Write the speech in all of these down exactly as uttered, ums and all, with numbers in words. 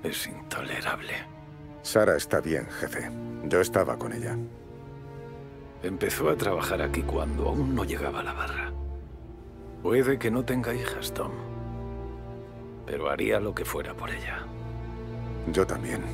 Es intolerable. Sara está bien, jefe. Yo estaba con ella. Empezó a trabajar aquí cuando aún no llegaba a la barra. Puede que no tenga hijas, Tom. Pero haría lo que fuera por ella. Yo también.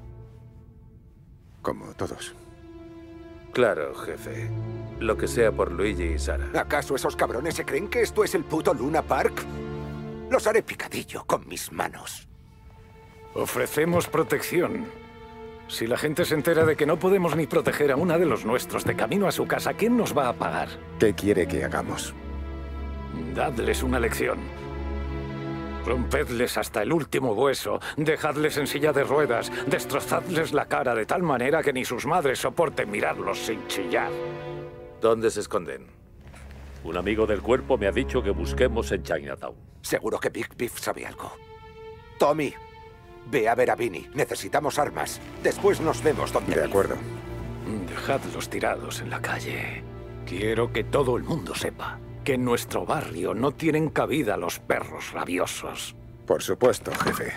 Como todos. Claro, jefe. Lo que sea por Luigi y Sara. ¿Acaso esos cabrones se creen que esto es el puto Luna Park? Los haré picadillo con mis manos. Ofrecemos protección. Si la gente se entera de que no podemos ni proteger a una de los nuestros de camino a su casa, ¿quién nos va a pagar? ¿Qué quiere que hagamos? Dadles una lección. Rompedles hasta el último hueso, dejadles en silla de ruedas, destrozadles la cara de tal manera que ni sus madres soporten mirarlos sin chillar. ¿Dónde se esconden? Un amigo del cuerpo me ha dicho que busquemos en Chinatown. Seguro que Big Beef sabe algo. Tommy, ve a ver a Vinny. Necesitamos armas. Después nos vemos donde... De acuerdo. Dejadlos tirados en la calle. Quiero que todo el mundo sepa que en nuestro barrio no tienen cabida los perros rabiosos. Por supuesto, jefe.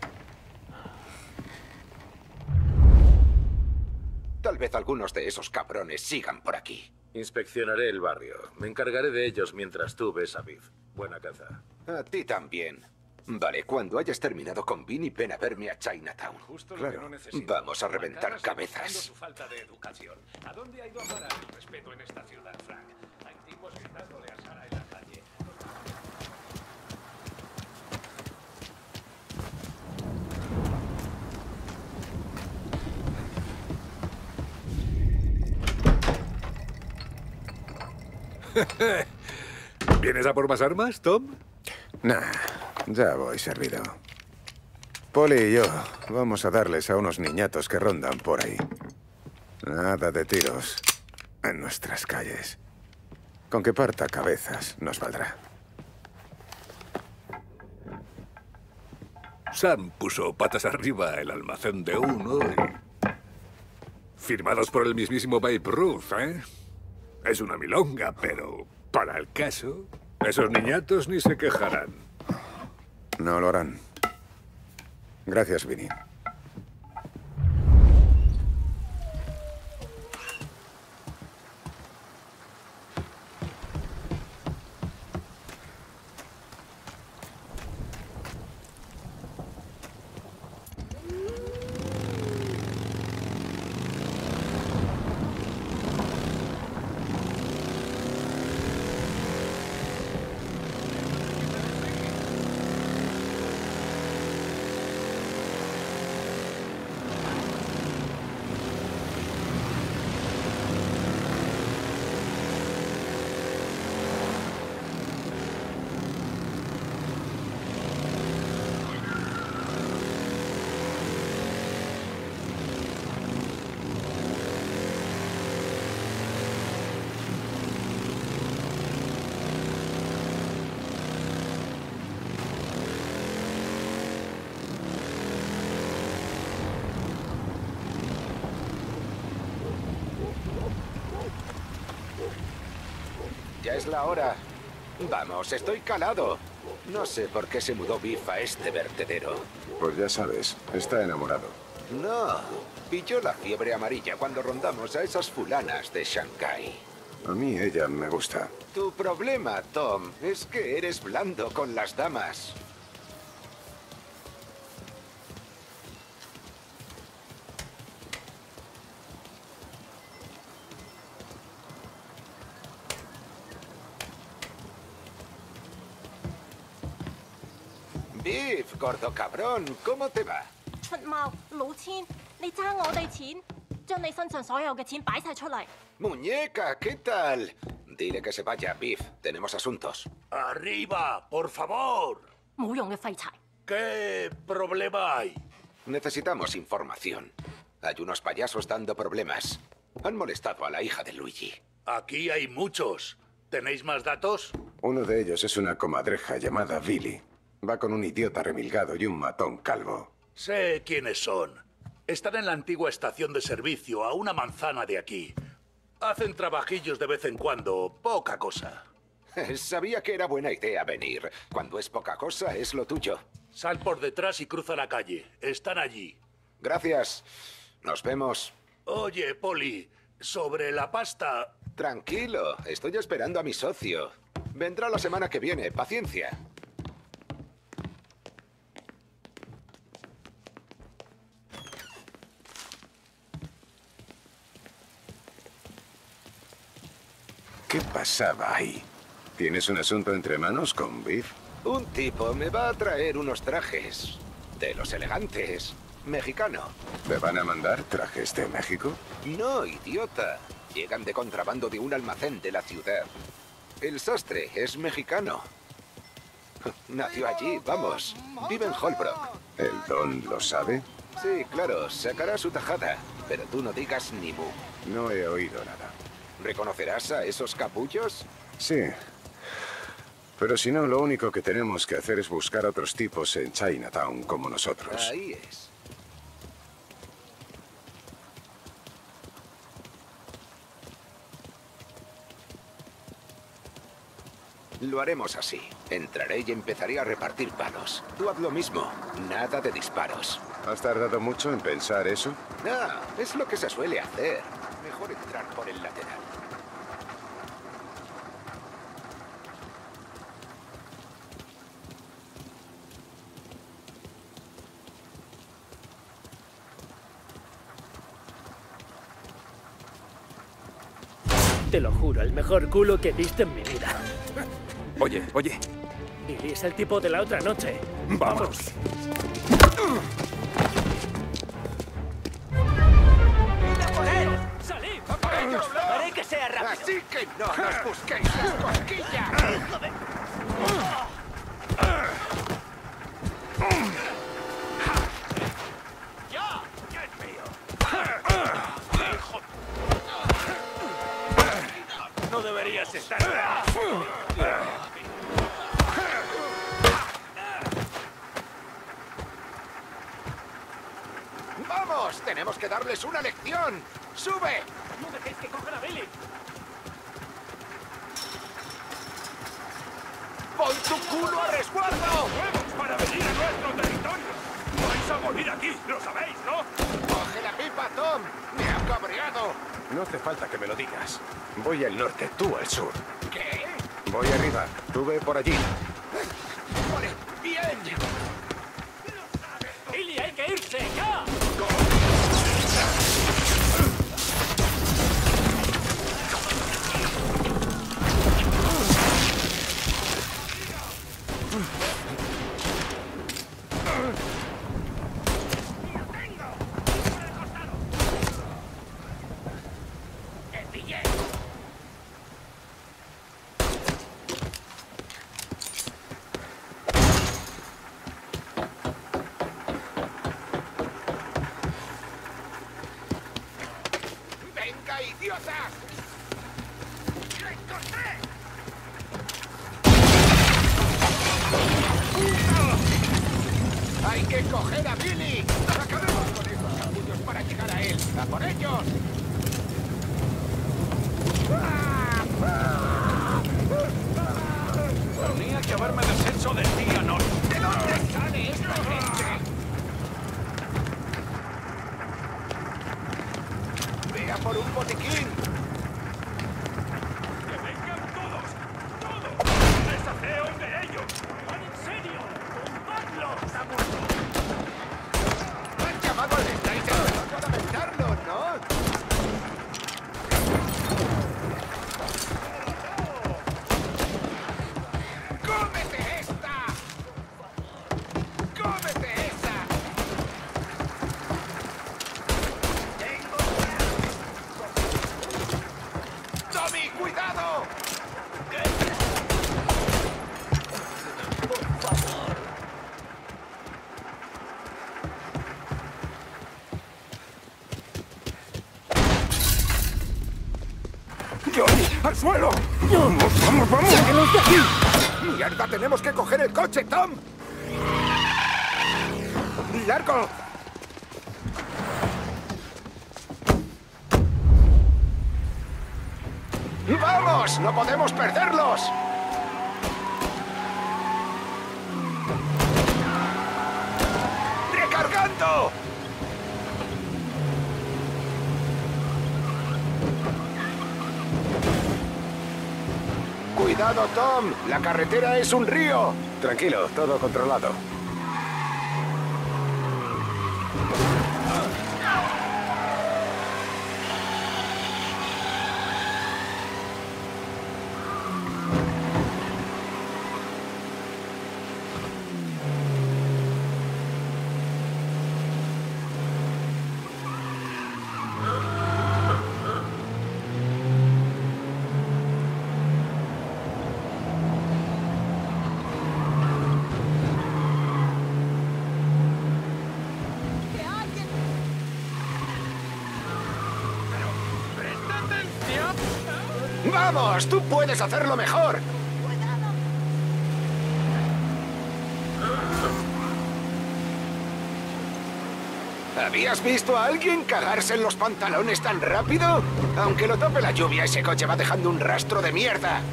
Tal vez algunos de esos cabrones sigan por aquí. Inspeccionaré el barrio. Me encargaré de ellos mientras tú ves a Biff. Buena caza. A ti también. Vale, cuando hayas terminado con Vinny, ven a verme a Chinatown. Justo claro. Lo que no necesito. Vamos a reventar cabezas. Su falta de educación. ¿A dónde ha ido a parar el respeto en esta ciudad, Frank? Hay tipos gritándole a Sara en la calle. ¿Vienes a por más armas, Tom? Nah, ya voy servido. Polly y yo vamos a darles a unos niñatos que rondan por ahí. Nada de tiros en nuestras calles. Con que parta cabezas nos valdrá. Sam puso patas arriba el almacén de uno y... Firmados por el mismísimo Babe Ruth, ¿eh? Es una milonga, pero para el caso, esos niñatos ni se quejarán. No lo harán. Gracias, Vinny. Ya es la hora. Vamos, estoy calado. No sé por qué se mudó Biff a este vertedero. Pues ya sabes, está enamorado. No, pilló la fiebre amarilla cuando rondamos a esas fulanas de Shanghái. A mí ella me gusta. Tu problema, Tom, es que eres blando con las damas. Biff, gordo cabrón, ¿cómo te va? 出貓老千，你爭我哋錢，將你身上所有嘅錢擺晒出嚟。 Muñeca, ¿qué tal? Dile que se vaya, Biff. Tenemos asuntos. ¡Arriba, por favor! 冇用嘅廢柴。 ¿Qué problema hay? Necesitamos información. Hay unos payasos dando problemas. Han molestado a la hija de Luigi. Aquí hay muchos. ¿Tenéis más datos? Uno de ellos es una comadreja llamada Billy. Va con un idiota remilgado y un matón calvo. Sé quiénes son. Están en la antigua estación de servicio, a una manzana de aquí. Hacen trabajillos de vez en cuando, poca cosa. Sabía que era buena idea venir. Cuando es poca cosa, es lo tuyo. Sal por detrás y cruza la calle. Están allí. Gracias. Nos vemos. Oye, Poli, sobre la pasta... Tranquilo, estoy esperando a mi socio. Vendrá la semana que viene, paciencia. ¿Qué pasaba ahí? ¿Tienes un asunto entre manos con Biff? Un tipo me va a traer unos trajes. De los elegantes. Mexicano. ¿Me van a mandar trajes de México? No, idiota. Llegan de contrabando de un almacén de la ciudad. El sastre es mexicano. Nació allí, vamos. Vive en Holbrook. ¿El Don lo sabe? Sí, claro, sacará su tajada. Pero tú no digas ni mu. No he oído nada. ¿Reconocerás a esos capullos? Sí. Pero si no, lo único que tenemos que hacer es buscar a otros tipos en Chinatown como nosotros. Ahí es. Lo haremos así. Entraré y empezaré a repartir palos. Tú haz lo mismo. Nada de disparos. ¿Has tardado mucho en pensar eso? Ah, es lo que se suele hacer. Mejor entrar por el lateral. Te lo juro, el mejor culo que he visto en mi vida. Oye, oye. Billy es el tipo de la otra noche. Vamos. ¡Mira por él! ¡Salid! ¡A por ellos! Haré que sea rápido. Así que no nos busquéis las cosquillas. ¡Ya! ¡Ya es mío! No deberías estar... ¡Vamos! ¡Tenemos que darles una lección! ¡Sube! ¡No dejéis que cojan a Billy! ¡Pon tu culo a resguardo! ¡Huevos para venir a nuestro territorio! ¡Vais a morir aquí! ¡Lo sabéis, no! ¡Coge la pipa, Tom! ¡Me ha cabreado! No hace falta que me lo digas. Voy al norte, tú al sur. ¿Qué? Voy arriba, tú ve por allí. Vale, bien. ¡Billy, hay que irse! ¡Ya! ¡Venga, idiota! ¡Lo encontré! ¡Hay que coger a Billy! ¡Acabemos con estos capullos para llegar a él! ¡A por ellos! Tenía que haberme deshecho del día norte. ¿De dónde sale esta gente? ¡Ve a por un botiquín! ¡Que vengan todos! ¡Todos! ¡Deshaceos de ellos! ¡Van en serio! ¡Tumbadlos! ¡Han llamado al estáis empezando a lamentarlo, ¿no? ¡Cómete esta! ¡Cómete esa! ¡Tommy, cuidado! ¡Johnny, al suelo! ¡Vamos, vamos, vamos! ¡Sáquenos de aquí! ¡Mierda, tenemos que coger el coche, Tom! ¡Largo! ¡Vamos! ¡No podemos perderlos! esto! ¡Cuidado, Tom! ¡La carretera es un río! Tranquilo, todo controlado. ¡Vamos! ¡Tú puedes hacerlo mejor! ¿Habías visto a alguien cagarse en los pantalones tan rápido? Aunque lo tape la lluvia, ese coche va dejando un rastro de mierda.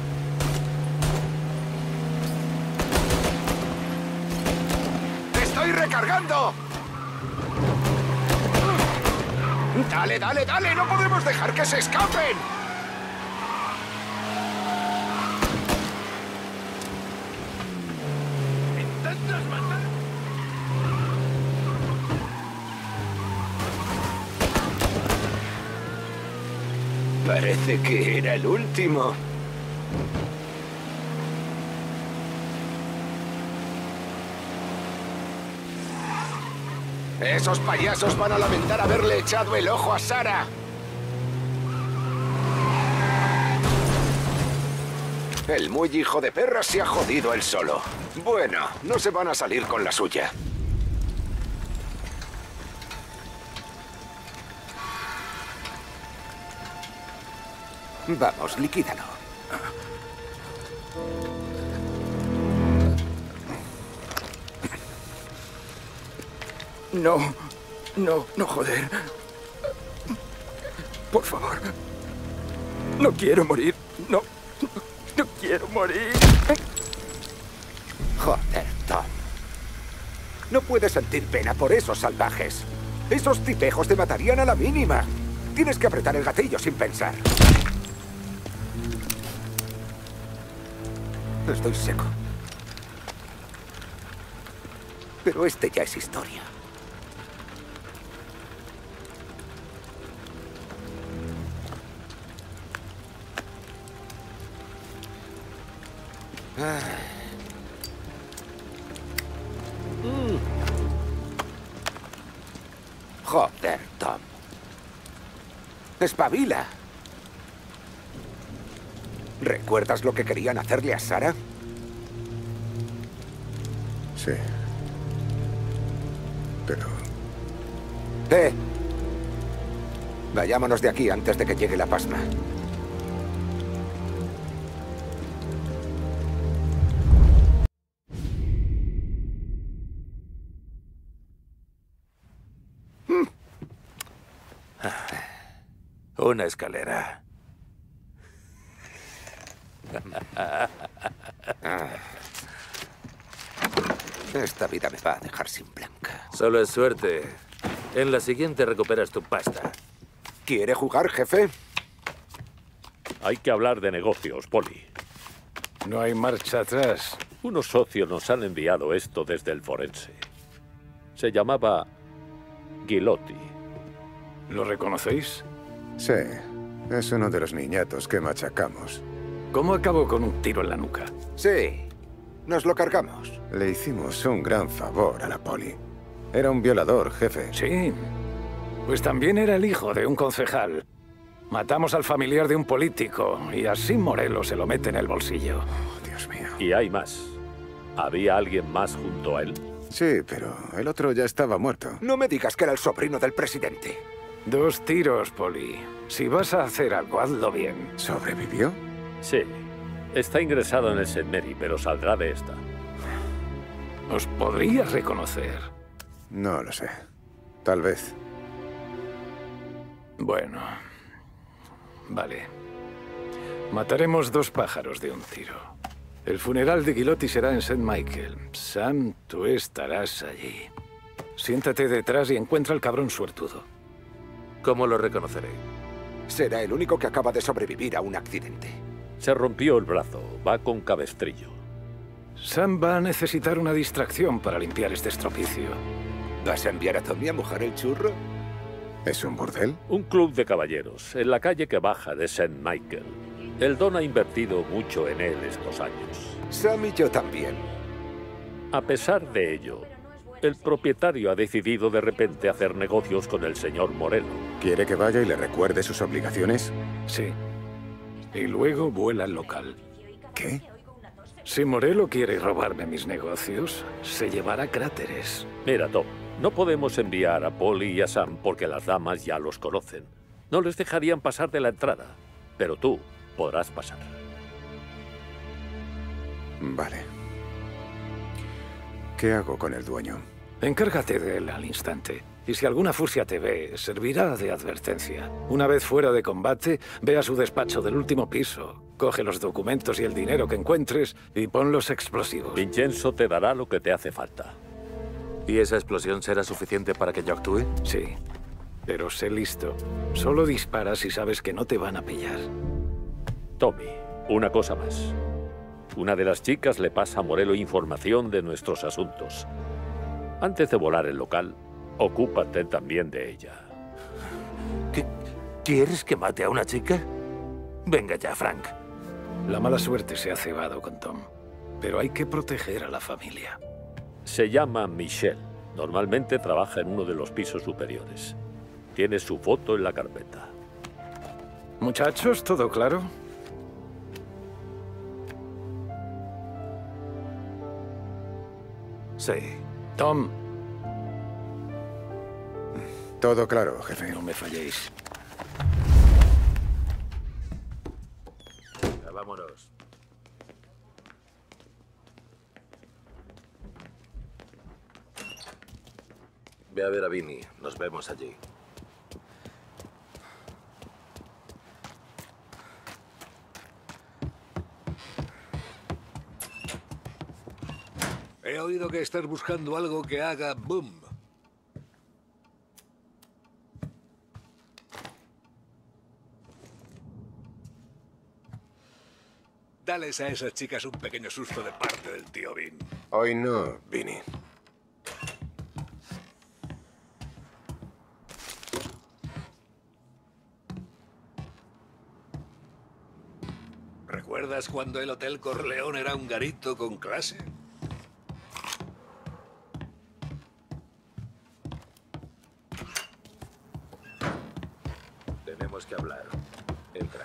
¡Estoy recargando! ¡Dale, dale, dale! ¡No podemos dejar que se escapen! ¿Intentas matar? Parece que era el último. Esos payasos van a lamentar haberle echado el ojo a Sarah. El muy hijo de perra se ha jodido él solo. Bueno, no se van a salir con la suya. Vamos, liquídalo. No, no, no, joder. Por favor. No quiero morir. No, no quiero morir. Joder, Tom. No puedes sentir pena por esos salvajes. Esos tipejos te matarían a la mínima. Tienes que apretar el gatillo sin pensar. Estoy seco. Pero este ya es historia. Ah. Mm. Joder, Tom. Espabila. ¿Recuerdas lo que querían hacerle a Sarah? Sí. Pero... ¡Eh! Vayámonos de aquí antes de que llegue la pasma. Una escalera. Esta vida me va a dejar sin blanca. Solo es suerte. En la siguiente recuperas tu pasta. ¿Quiere jugar, jefe? Hay que hablar de negocios, Poli. No hay marcha atrás. Unos socios nos han enviado esto desde el forense. Se llamaba Gilotti. ¿Lo reconocéis? Sí, es uno de los niñatos que machacamos. ¿Cómo acabó con un tiro en la nuca? Sí, nos lo cargamos. Le hicimos un gran favor a la poli. Era un violador, jefe. Sí, pues también era el hijo de un concejal. Matamos al familiar de un político y así Morelos se lo mete en el bolsillo. Oh, Dios mío. Y hay más. ¿Había alguien más junto a él? Sí, pero el otro ya estaba muerto. No me digas que era el sobrino del presidente. Dos tiros, Poli. Si vas a hacer algo, hazlo bien. ¿Sobrevivió? Sí. Está ingresado en el Saint Mary, pero saldrá de esta. ¿Os podría reconocer? No lo sé. Tal vez. Bueno. Vale. Mataremos dos pájaros de un tiro. El funeral de Gilotti será en Saint Michael. Sam, tú estarás allí. Si Siéntate detrás y encuentra al cabrón suertudo. ¿Cómo lo reconoceré? Será el único que acaba de sobrevivir a un accidente. Se rompió el brazo. Va con cabestrillo. Sam va a necesitar una distracción para limpiar este estropicio. ¿Vas a enviar a Tommy a mojar el churro? ¿Es un burdel? Un club de caballeros, en la calle que baja de Saint Michael. El Don ha invertido mucho en él estos años. Sam y yo también. A pesar de ello, el propietario ha decidido de repente hacer negocios con el señor Morello. ¿Quiere que vaya y le recuerde sus obligaciones? Sí. Y luego vuela al local. ¿Qué? Si Morello quiere robarme mis negocios, se llevará cráteres. Mira, Tom, no podemos enviar a Polly y a Sam porque las damas ya los conocen. No les dejarían pasar de la entrada, pero tú podrás pasar. Vale. ¿Qué hago con el dueño? Encárgate de él al instante. Y si alguna furcia te ve, servirá de advertencia. Una vez fuera de combate, ve a su despacho del último piso. Coge los documentos y el dinero que encuentres y pon los explosivos. Vincenzo te dará lo que te hace falta. ¿Y esa explosión será suficiente para que yo actúe? Sí. Pero sé listo. Solo dispara si sabes que no te van a pillar. Tommy, una cosa más. Una de las chicas le pasa a Morello información de nuestros asuntos. Antes de volar el local, ocúpate también de ella. ¿Qué? ¿Quieres que mate a una chica? Venga ya, Frank. La mala suerte se ha cebado con Tom. Pero hay que proteger a la familia. Se llama Michelle. Normalmente trabaja en uno de los pisos superiores. Tiene su foto en la carpeta. Muchachos, ¿todo claro? Sí. Tom. Todo claro, jefe. No me falléis. Ya, vámonos. Ve a ver a Vinny. Nos vemos allí. He oído que estás buscando algo que haga boom. Dales a esas chicas un pequeño susto de parte del tío Vin. Hoy no, Vinny. ¿Recuerdas cuando el Hotel Corleone era un garito con clase? Tenemos que hablar. Entra.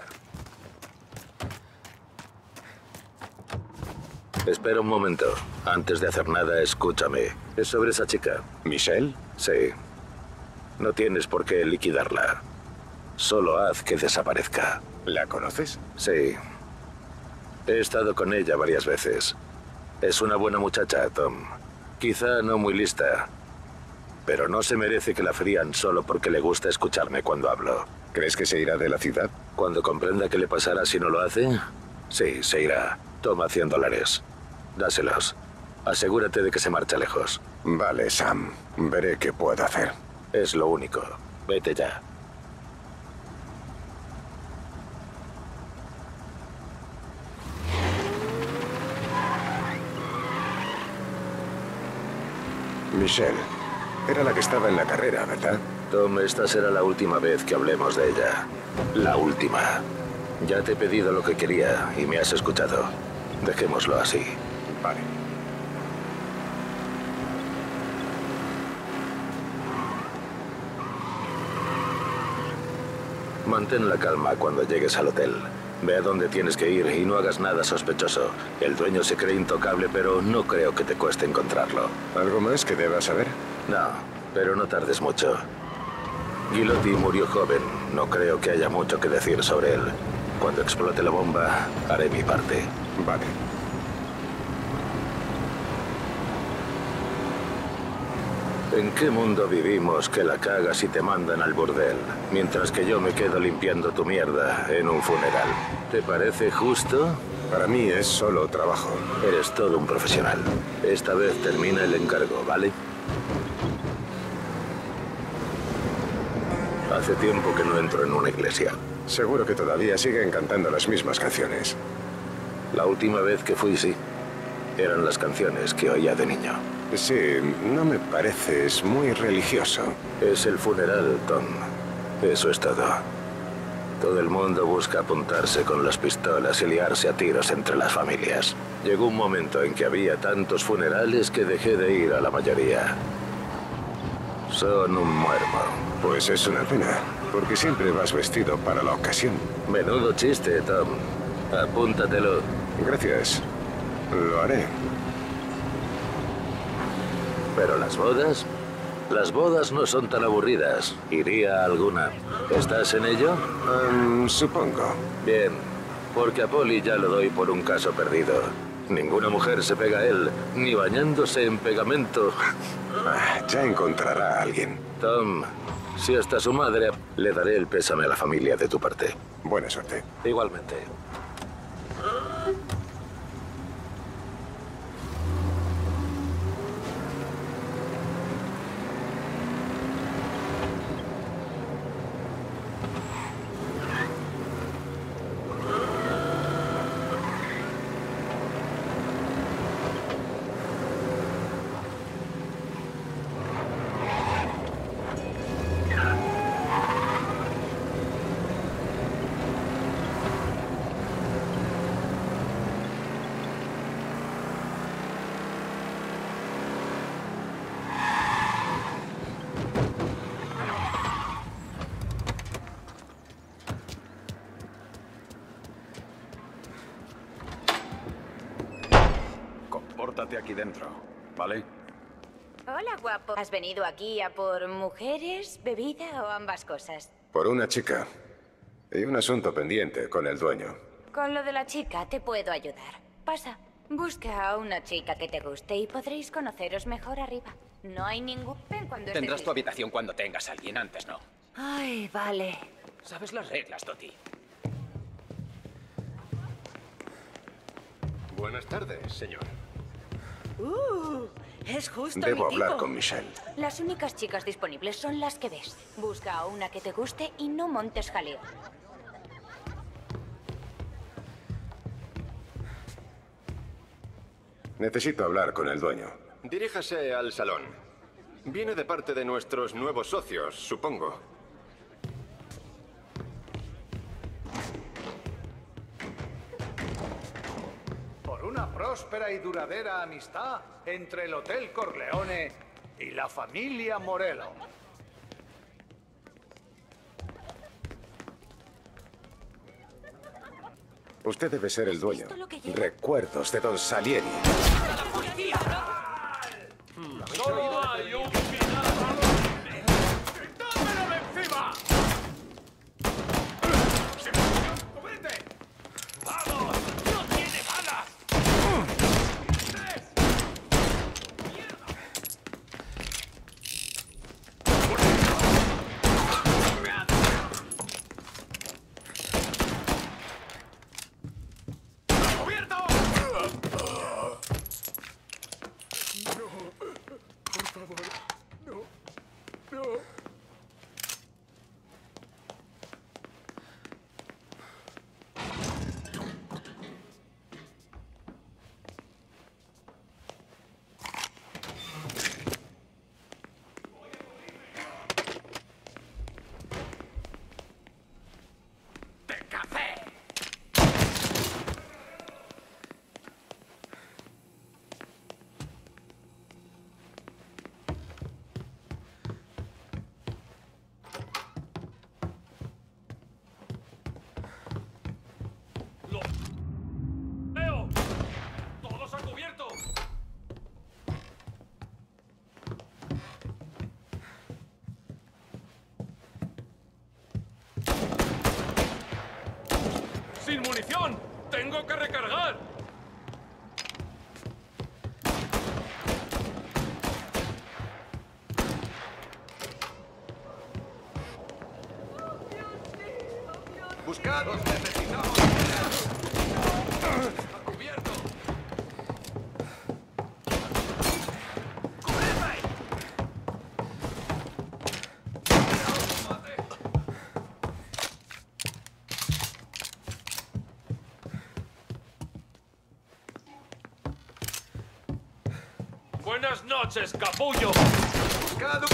Espera un momento. Antes de hacer nada, escúchame. Es sobre esa chica. ¿Michelle? Sí. No tienes por qué liquidarla. Solo haz que desaparezca. ¿La conoces? Sí. He estado con ella varias veces. Es una buena muchacha, Tom. Quizá no muy lista. Pero no se merece que la frían solo porque le gusta escucharme cuando hablo. ¿Crees que se irá de la ciudad? Cuando comprenda qué le pasará si no lo hace, sí, se irá. Toma cien dólares. Dáselos. Asegúrate de que se marcha lejos. Vale, Sam. Veré qué puedo hacer. Es lo único. Vete ya. Michelle. Era la que estaba en la carrera, ¿verdad? Tom, esta será la última vez que hablemos de ella. La última. Ya te he pedido lo que quería y me has escuchado. Dejémoslo así. Vale. Mantén la calma cuando llegues al hotel. Ve a dónde tienes que ir y no hagas nada sospechoso. El dueño se cree intocable, pero no creo que te cueste encontrarlo. ¿Algo más que deba saber? No, pero no tardes mucho. Gilotti murió joven. No creo que haya mucho que decir sobre él. Cuando explote la bomba, haré mi parte. Vale. ¿En qué mundo vivimos que la cagas y te mandan al burdel, mientras que yo me quedo limpiando tu mierda en un funeral? ¿Te parece justo? Para mí es solo trabajo. Eres todo un profesional. Esta vez termina el encargo, ¿vale? Hace tiempo que no entro en una iglesia. Seguro que todavía siguen cantando las mismas canciones. La última vez que fui, sí. Eran las canciones que oía de niño. Sí, no me pareces muy religioso. Es el funeral, Tom. Eso es todo. Todo el mundo busca apuntarse con las pistolas y liarse a tiros entre las familias. Llegó un momento en que había tantos funerales que dejé de ir a la mayoría. Son un muermo. Pues es una pena, porque siempre vas vestido para la ocasión. Menudo chiste, Tom. Apúntatelo. Gracias. Lo haré. Pero las bodas... Las bodas no son tan aburridas. Iría a alguna. ¿Estás en ello? Um, supongo. Bien, porque a Polly ya lo doy por un caso perdido. Ninguna mujer se pega a él, ni bañándose en pegamento. Ah, ya encontrará a alguien. Tom, si hasta su madre, le daré el pésame a la familia de tu parte. Buena suerte. Igualmente. Compórtate aquí dentro, ¿vale? Hola, guapo. ¿Has venido aquí a por mujeres, bebida o ambas cosas? Por una chica. Y un asunto pendiente con el dueño. Con lo de la chica te puedo ayudar. Pasa, busca a una chica que te guste y podréis conoceros mejor arriba. No hay ningún... Ven cuando estés Tendrás tu listo. habitación cuando tengas a alguien, antes no. Ay, vale. Sabes las reglas, Toti. Buenas tardes, señor. Uh, es justo Debo mi hablar tipo. con Michelle. Las únicas chicas disponibles son las que ves. Busca a una que te guste y no montes jaleo. Necesito hablar con el dueño. Diríjase al salón. Viene de parte de nuestros nuevos socios, supongo. Por una próspera y duradera amistad entre el Hotel Corleone y la familia Morello. Usted debe ser el dueño. Recuerdos de Don Salieri. ¡Solo hay un final! ¡Quítamelo de encima! ¡Cúbrete! ¡Vamos! ¡No tiene balas! ¡Tres! ¡Cubierto! Por favor, no, no. ¡De café! ¡Lo veo! ¡Todos a cubierto! ¡Sin munición! ¡Tengo que recargar! ¡Buscados! ¡Necesitamos! ¡A cubierto! Buenas noches, capullo. Buscado.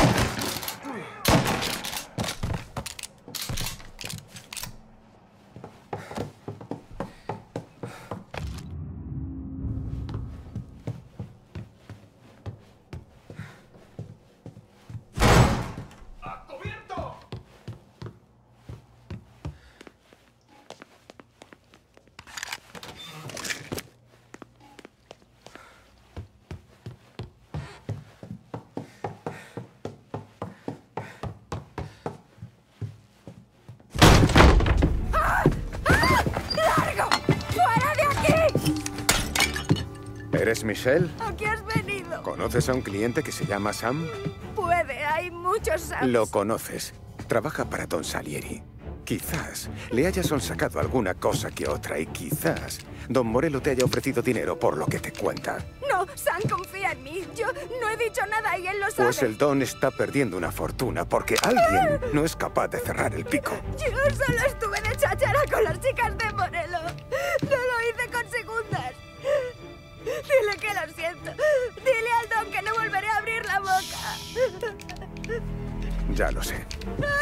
¿Eres Michelle? ¿A qué has venido? ¿Conoces a un cliente que se llama Sam? Puede, hay muchos Sams. Lo conoces. Trabaja para Don Salieri. Quizás le hayas sonsacado alguna cosa que otra y quizás Don Morello te haya ofrecido dinero por lo que te cuenta. No, Sam confía en mí. Yo no he dicho nada y él lo sabe. Pues el Don está perdiendo una fortuna porque alguien no es capaz de cerrar el pico. Yo solo estuve de cháchara con las chicas de Morello. No lo hice con segundas. Dile que lo siento. Dile al Don que no volveré a abrir la boca. Ya lo sé.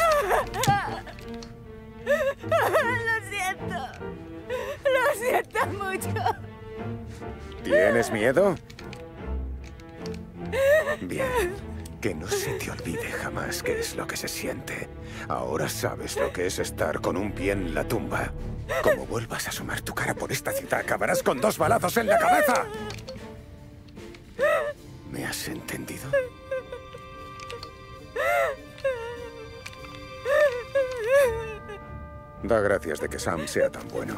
Lo siento. Lo siento mucho. ¿Tienes miedo? Bien. Que no se te olvide jamás qué es lo que se siente. Ahora sabes lo que es estar con un pie en la tumba. Como vuelvas a asomar tu cara por esta ciudad, acabarás con dos balazos en la cabeza. ¿Me has entendido? Da gracias de que Sam sea tan bueno.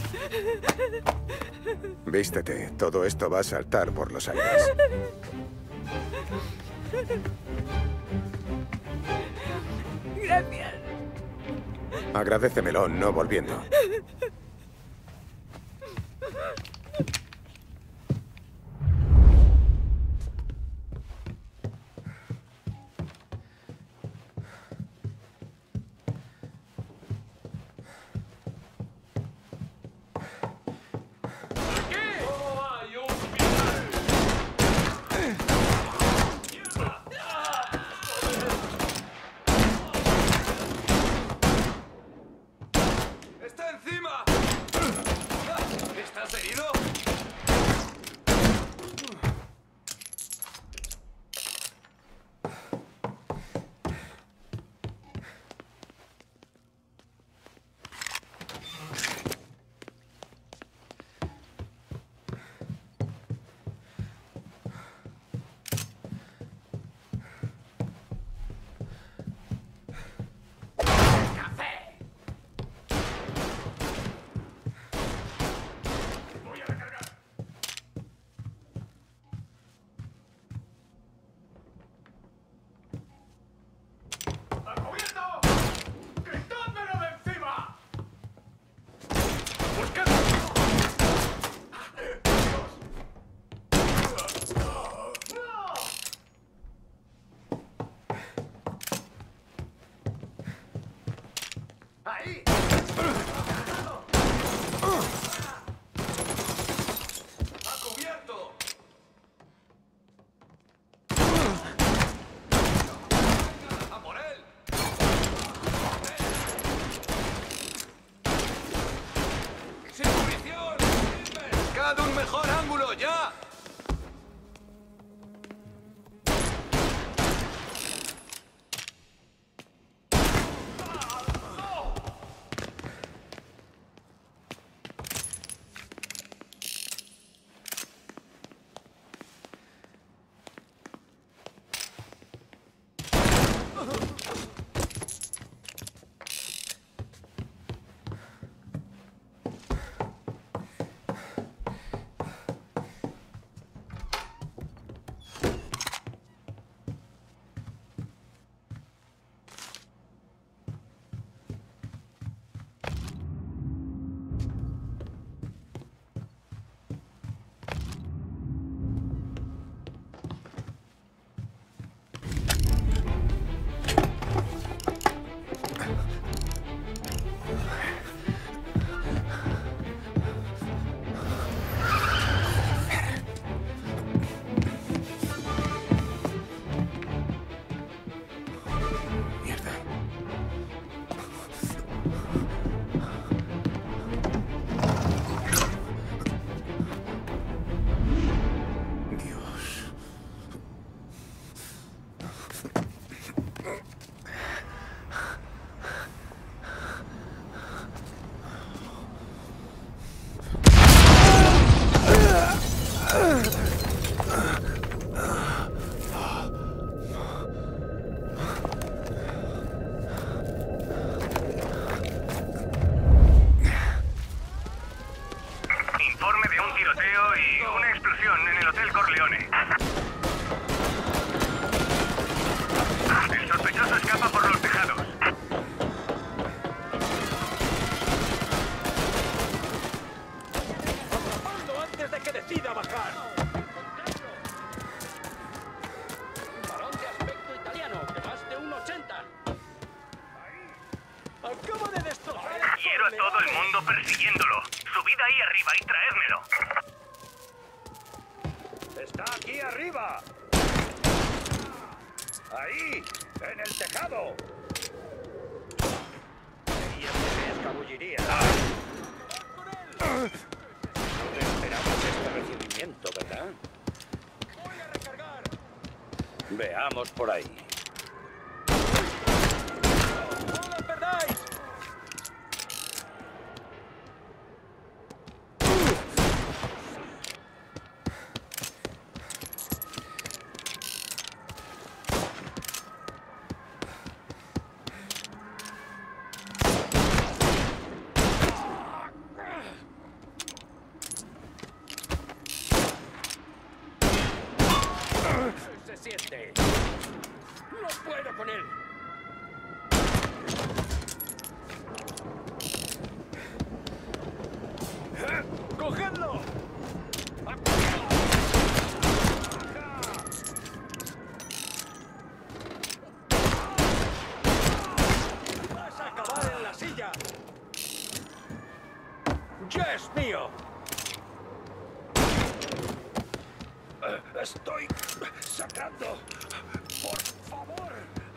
Vístete, todo esto va a saltar por los aires. Gracias. Agradécemelo, no volviendo. ¡Está encima! en el Hotel Corleone. El sospechoso escapa por los tejados. ¡Atrapando antes de que decida bajar! Un varón de aspecto italiano, de más de un ochenta. ¡Acaba de destrozar! Quiero a todo el mundo persiguiéndolo. Subid ahí arriba y traédmelo. ¡Está aquí arriba! ¡Ahí! ¡En el tejado! Creía que se escabulliría. No esperamos este recibimiento, ¿verdad? ¡Voy a recargar! Veamos por ahí. ¡No lo perdáis! Se siente. No puedo con él. ¡Cogedlo! ¡Vas a acabar en la silla! ¡Ya es mío! Eh, Estoy sacando. Por favor.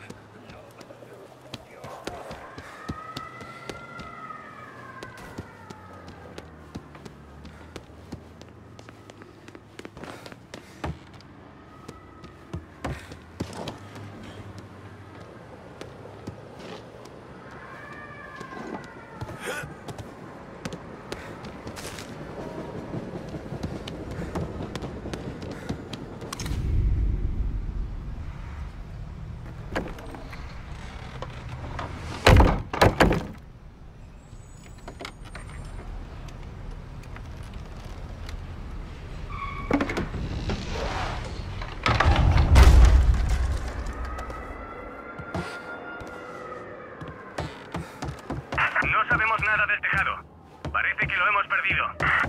No sabemos nada del tejado. Parece que lo hemos perdido.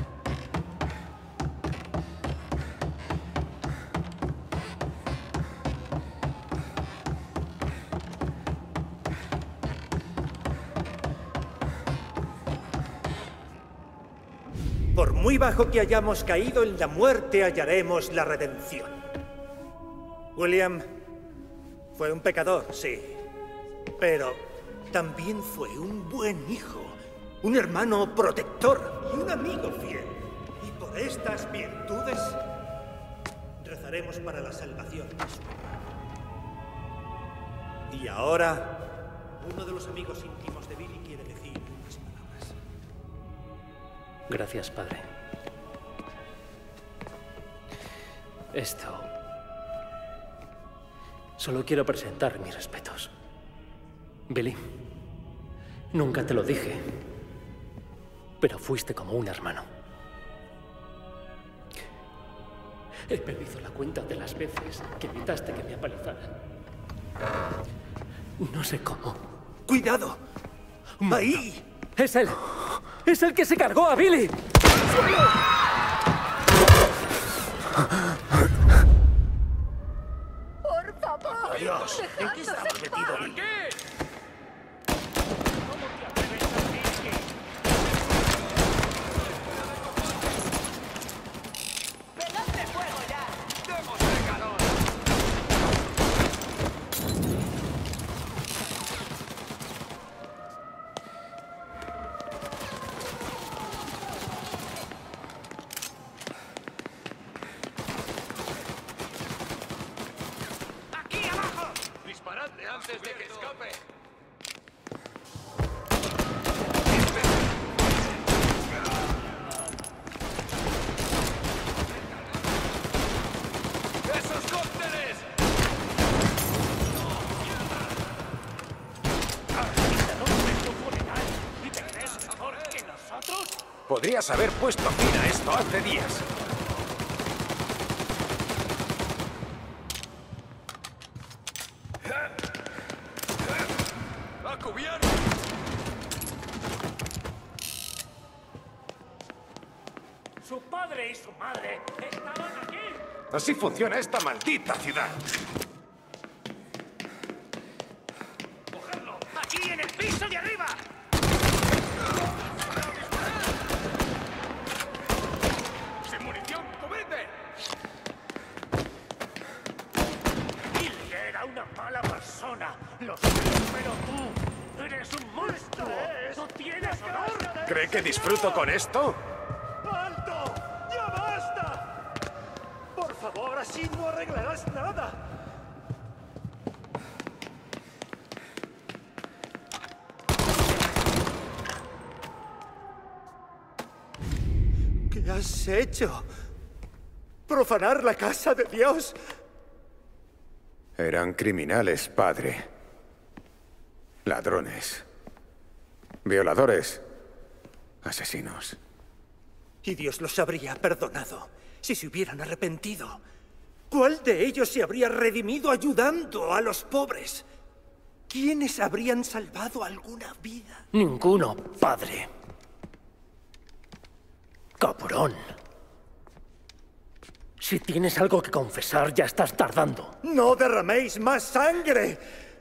Por muy bajo que hayamos caído, en la muerte hallaremos la redención. William fue un pecador, sí, pero también fue un buen hijo, un hermano protector y un amigo fiel. Y por estas virtudes rezaremos para la salvación de su alma. Y ahora, uno de los amigos íntimos de Billy quiere decir unas palabras. Gracias, padre. Esto... Solo quiero presentar mis respetos. Billy, nunca te lo dije, pero fuiste como un hermano. He perdido la cuenta de las veces que evitaste que me apalizaran. No sé cómo. ¡Cuidado! ¡Ahí! ¡Es él! ¡Es el que se cargó a Billy! ¡Por favor! Dios, ¿en qué estabas metido? ¿Por qué? antes de que escape. ¡Esos cócteles! ¿Y te crees mejor que nosotros? Podrías haber puesto fin a esto hace días. padre y su madre estaban aquí. Así funciona esta maldita ciudad. ¡Cogedlo! ¡Aquí en el piso de arriba! ¡Sin munición! ¡Cubridme! Billy era una mala persona. Lo sé, pero tú eres un monstruo. ¿No tienes honor? ¿Cree que disfruto con esto? ¡Alto! ¡Ya basta! Por favor, así no arreglarás nada. ¿Qué has hecho? ¿Profanar la casa de Dios? Eran criminales, padre. Ladrones. Violadores. Asesinos. Y Dios los habría perdonado si se hubieran arrepentido. ¿Cuál de ellos se habría redimido ayudando a los pobres? ¿Quiénes habrían salvado alguna vida? Ninguno, padre. Cabrón. Si tienes algo que confesar, ya estás tardando. ¡No derraméis más sangre!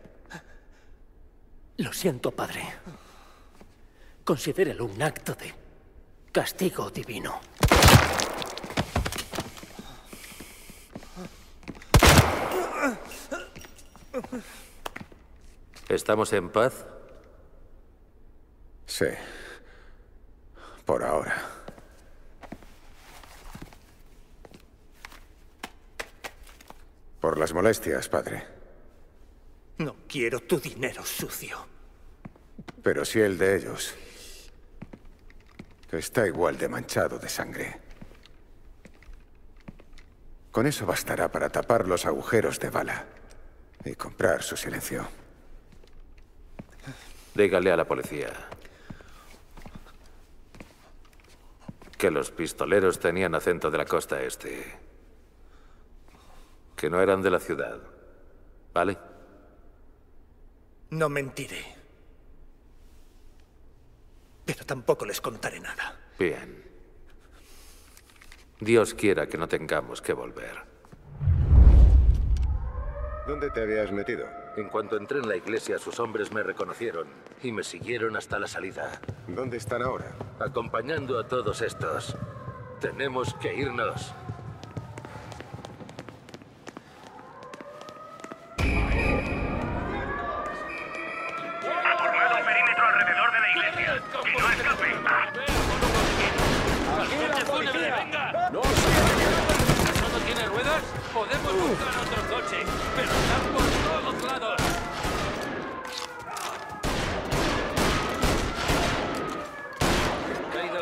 Lo siento, padre. Considérelo un acto de castigo divino. ¿Estamos en paz? Sí. Por ahora. Por las molestias, padre. No quiero tu dinero sucio. Pero sí el de ellos. Está igual de manchado de sangre. Con eso bastará para tapar los agujeros de bala y comprar su silencio. Dígale a la policía que los pistoleros tenían acento de la costa este. Que no eran de la ciudad. ¿Vale? No mentiré. Pero tampoco les contaré nada. Bien. Dios quiera que no tengamos que volver. ¿Dónde te habías metido? En cuanto entré en la iglesia, sus hombres me reconocieron y me siguieron hasta la salida. ¿Dónde están ahora? Acompañando a todos estos. Tenemos que irnos. Formad un perímetro alrededor de la iglesia. ¡Que no escape! ¡Coche fúnebre, venga! ¡No! ¿No tiene ruedas? Podemos buscar otro coche, pero están por todos lados. Caído.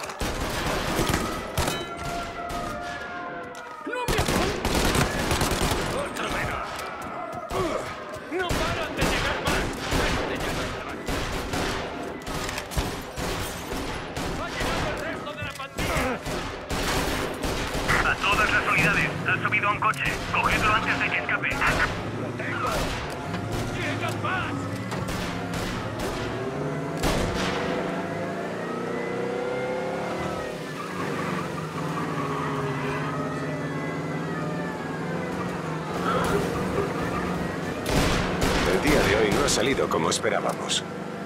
¡No me ¡Otro menos! ¡No paran de llegar más! ¡De llegar más! ¡Ha llegado el resto de la pandilla! A todas las unidades, han subido a un coche. Cogedlo antes de que escape. ¡Lo tengo! ¡Llegan más! El día de hoy no ha salido como esperábamos.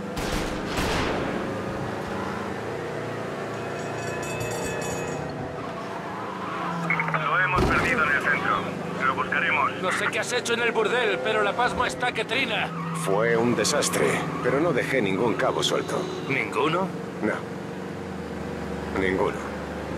Lo hemos perdido en el centro. Lo buscaremos. No sé qué has hecho en el burdel, pero la pasma está que trina. Fue un desastre, pero no dejé ningún cabo suelto. ¿Ninguno? No. Ninguno.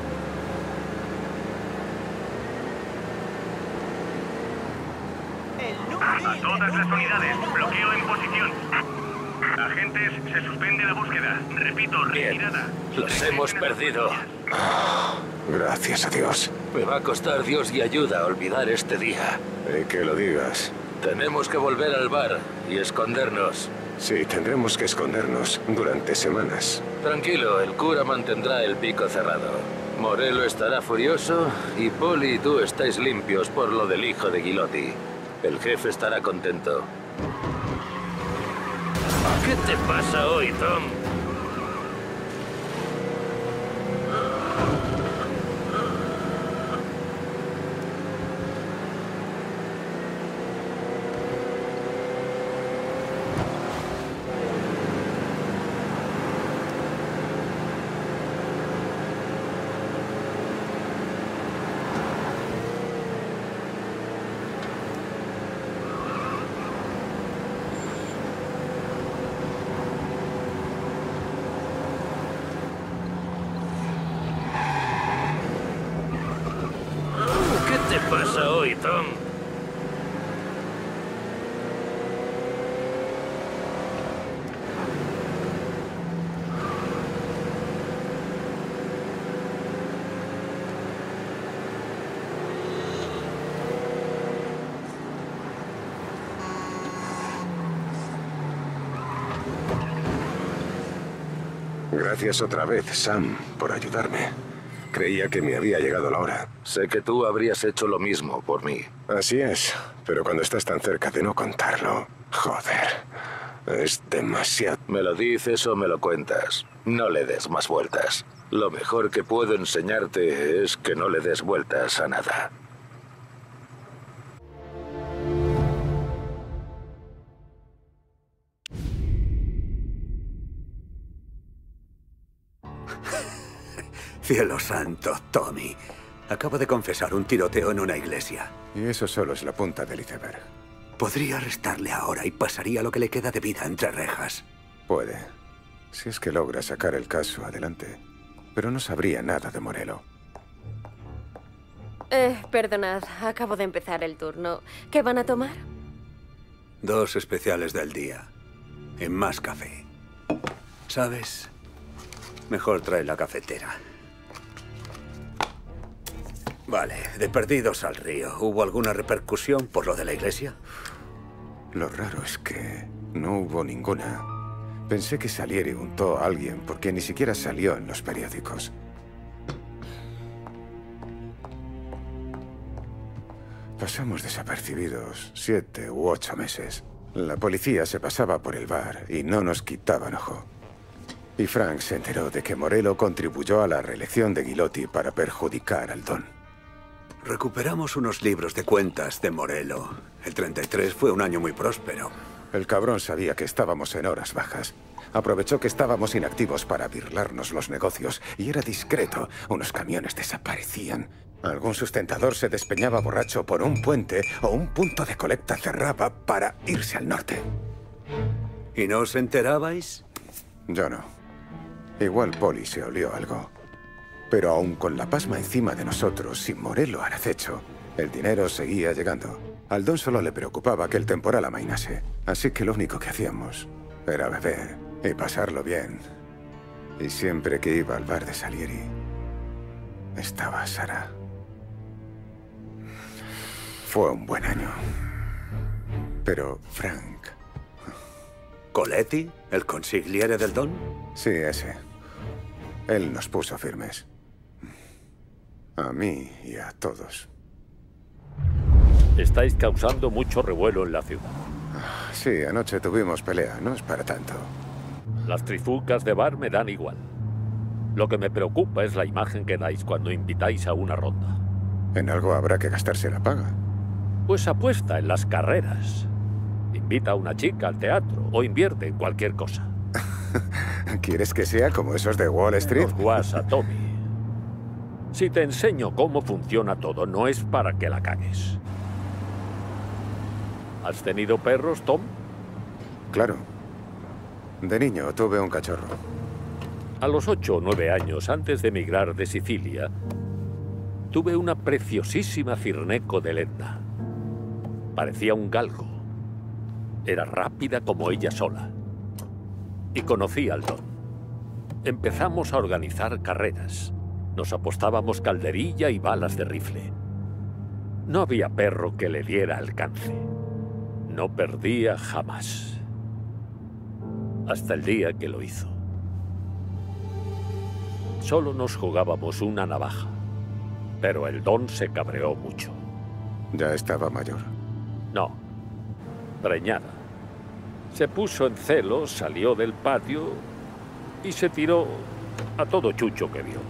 A todas las unidades, bloqueo en posición. Agentes, se suspende la búsqueda. Repito, retirada. Los hemos perdido. Gracias a Dios. Me va a costar Dios y ayuda a olvidar este día. Y que lo digas. Tenemos que volver al bar y escondernos. Sí, tendremos que escondernos durante semanas. Tranquilo, el cura mantendrá el pico cerrado. Morello estará furioso y Polly y tú estáis limpios por lo del hijo de Gilotti. El jefe estará contento. ¿Qué te pasa hoy, Tom? pasa hoy, Tom? Gracias otra vez, Sam, por ayudarme. Creía que me había llegado la hora. Sé que tú habrías hecho lo mismo por mí. Así es, pero cuando estás tan cerca de no contarlo... Joder, es demasiado... ¿Me lo dices o me lo cuentas? No le des más vueltas. Lo mejor que puedo enseñarte es que no le des vueltas a nada. Cielo santo, Tommy. Acabo de confesar un tiroteo en una iglesia. Y eso solo es la punta del iceberg. Podría arrestarle ahora y pasaría lo que le queda de vida entre rejas. Puede. Si es que logra sacar el caso adelante. Pero no sabría nada de Morello. Eh, perdonad, acabo de empezar el turno. ¿Qué van a tomar? Dos especiales del día. Y más café. ¿Sabes? Mejor trae la cafetera. Vale, de perdidos al río. ¿Hubo alguna repercusión por lo de la iglesia? Lo raro es que no hubo ninguna. Pensé que Salieri untó a alguien porque ni siquiera salió en los periódicos. Pasamos desapercibidos siete u ocho meses. La policía se pasaba por el bar y no nos quitaban ojo. Y Frank se enteró de que Morello contribuyó a la reelección de Ghilotti para perjudicar al Don. Recuperamos unos libros de cuentas de Morello. El treinta y tres fue un año muy próspero. El cabrón sabía que estábamos en horas bajas. Aprovechó que estábamos inactivos para birlarnos los negocios y era discreto. Unos camiones desaparecían. Algún sustentador se despeñaba borracho por un puente o un punto de colecta cerraba para irse al norte. ¿Y no os enterabais? Yo no. Igual Poli se olió algo. Pero aún con la pasma encima de nosotros, sin Morello al acecho, el dinero seguía llegando. Al Don solo le preocupaba que el temporal amainase. Así que lo único que hacíamos era beber y pasarlo bien. Y siempre que iba al bar de Salieri, estaba Sara. Fue un buen año. Pero Frank... ¿Coletti? ¿El consigliere del Don? Sí, ese. Él nos puso firmes. A mí y a todos. Estáis causando mucho revuelo en la ciudad. Sí, anoche tuvimos pelea, no es para tanto. Las trifulcas de bar me dan igual. Lo que me preocupa es la imagen que dais cuando invitáis a una ronda. En algo habrá que gastarse la paga. Pues apuesta en las carreras. Invita a una chica al teatro o invierte en cualquier cosa. ¿Quieres que sea como esos de Wall Street? No guasa, Tommy. Si te enseño cómo funciona todo, no es para que la cagues. ¿Has tenido perros, Tom? Claro. De niño tuve un cachorro. A los ocho o nueve años, antes de emigrar de Sicilia, tuve una preciosísima cirneco del Etna. Parecía un galgo. Era rápida como ella sola. Y conocí al Don. Empezamos a organizar carreras. Nos apostábamos calderilla y balas de rifle. No había perro que le diera alcance. No perdía jamás. Hasta el día que lo hizo. Solo nos jugábamos una navaja. Pero el Don se cabreó mucho. ¿Ya estaba mayor? No. Preñada. Se puso en celo, salió del patio y se tiró a todo chucho que vio.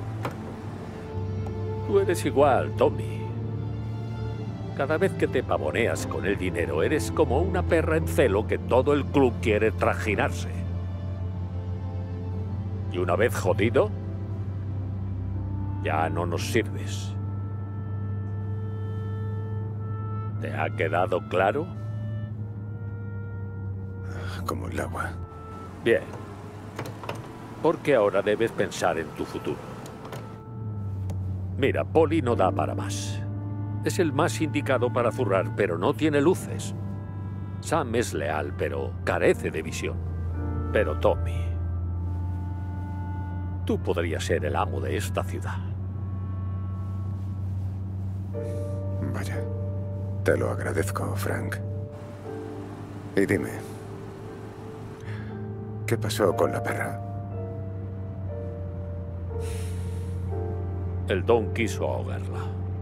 Tú eres igual, Tommy. Cada vez que te pavoneas con el dinero, eres como una perra en celo que todo el club quiere trajinarse. Y una vez jodido, ya no nos sirves. ¿Te ha quedado claro? Como el agua. Bien. Porque ahora debes pensar en tu futuro. Mira, Poli no da para más. Es el más indicado para zurrar, pero no tiene luces. Sam es leal, pero carece de visión. Pero Tommy, tú podrías ser el amo de esta ciudad. Vaya, te lo agradezco, Frank. Y dime, ¿qué pasó con la perra? El Don quiso ahogarla.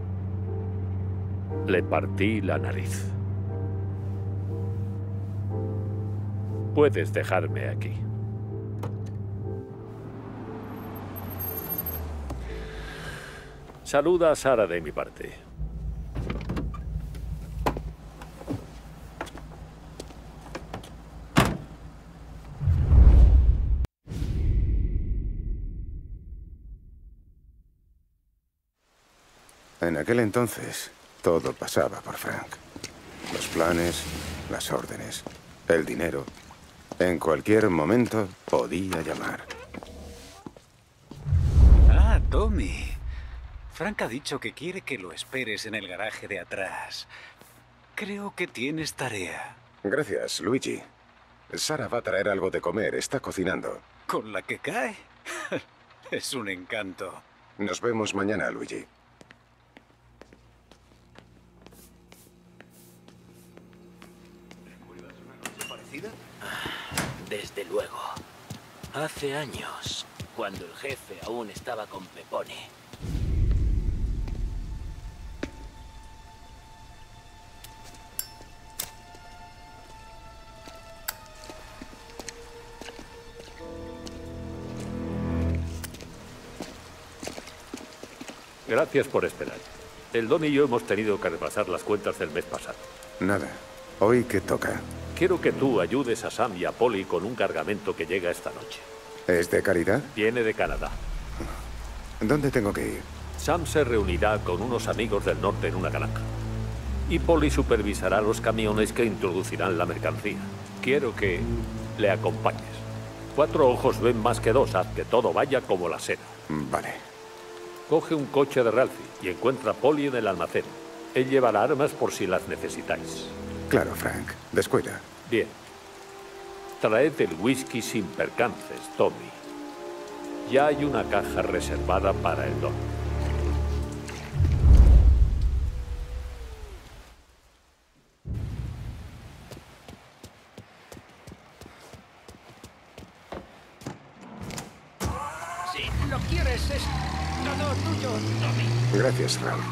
Le partí la nariz. Puedes dejarme aquí. Saluda a Sara de mi parte. En aquel entonces, todo pasaba por Frank. Los planes, las órdenes, el dinero. En cualquier momento podía llamar. Ah, Tommy. Frank ha dicho que quiere que lo esperes en el garaje de atrás. Creo que tienes tarea. Gracias, Luigi. Sara va a traer algo de comer, está cocinando. ¿Con la que cae? Es un encanto. Nos vemos mañana, Luigi. Desde luego. Hace años, cuando el jefe aún estaba con Pepone. Gracias por esperar. El Don y yo hemos tenido que repasar las cuentas del mes pasado. Nada. Hoy qué toca. Quiero que tú ayudes a Sam y a Polly con un cargamento que llega esta noche. ¿Es de caridad? Viene de Canadá. ¿Dónde tengo que ir? Sam se reunirá con unos amigos del norte en una granja. Y Polly supervisará los camiones que introducirán la mercancía. Quiero que le acompañes. Cuatro ojos ven más que dos, haz que todo vaya como la seda. Vale. Coge un coche de Ralphie y encuentra a Polly en el almacén. Él llevará armas por si las necesitáis. Claro, Frank. Descuida. Bien. Traed el whisky sin percances, Tommy. Ya hay una caja reservada para el Don. Si lo quieres, es todo tuyo, Tommy. Gracias, Ralph.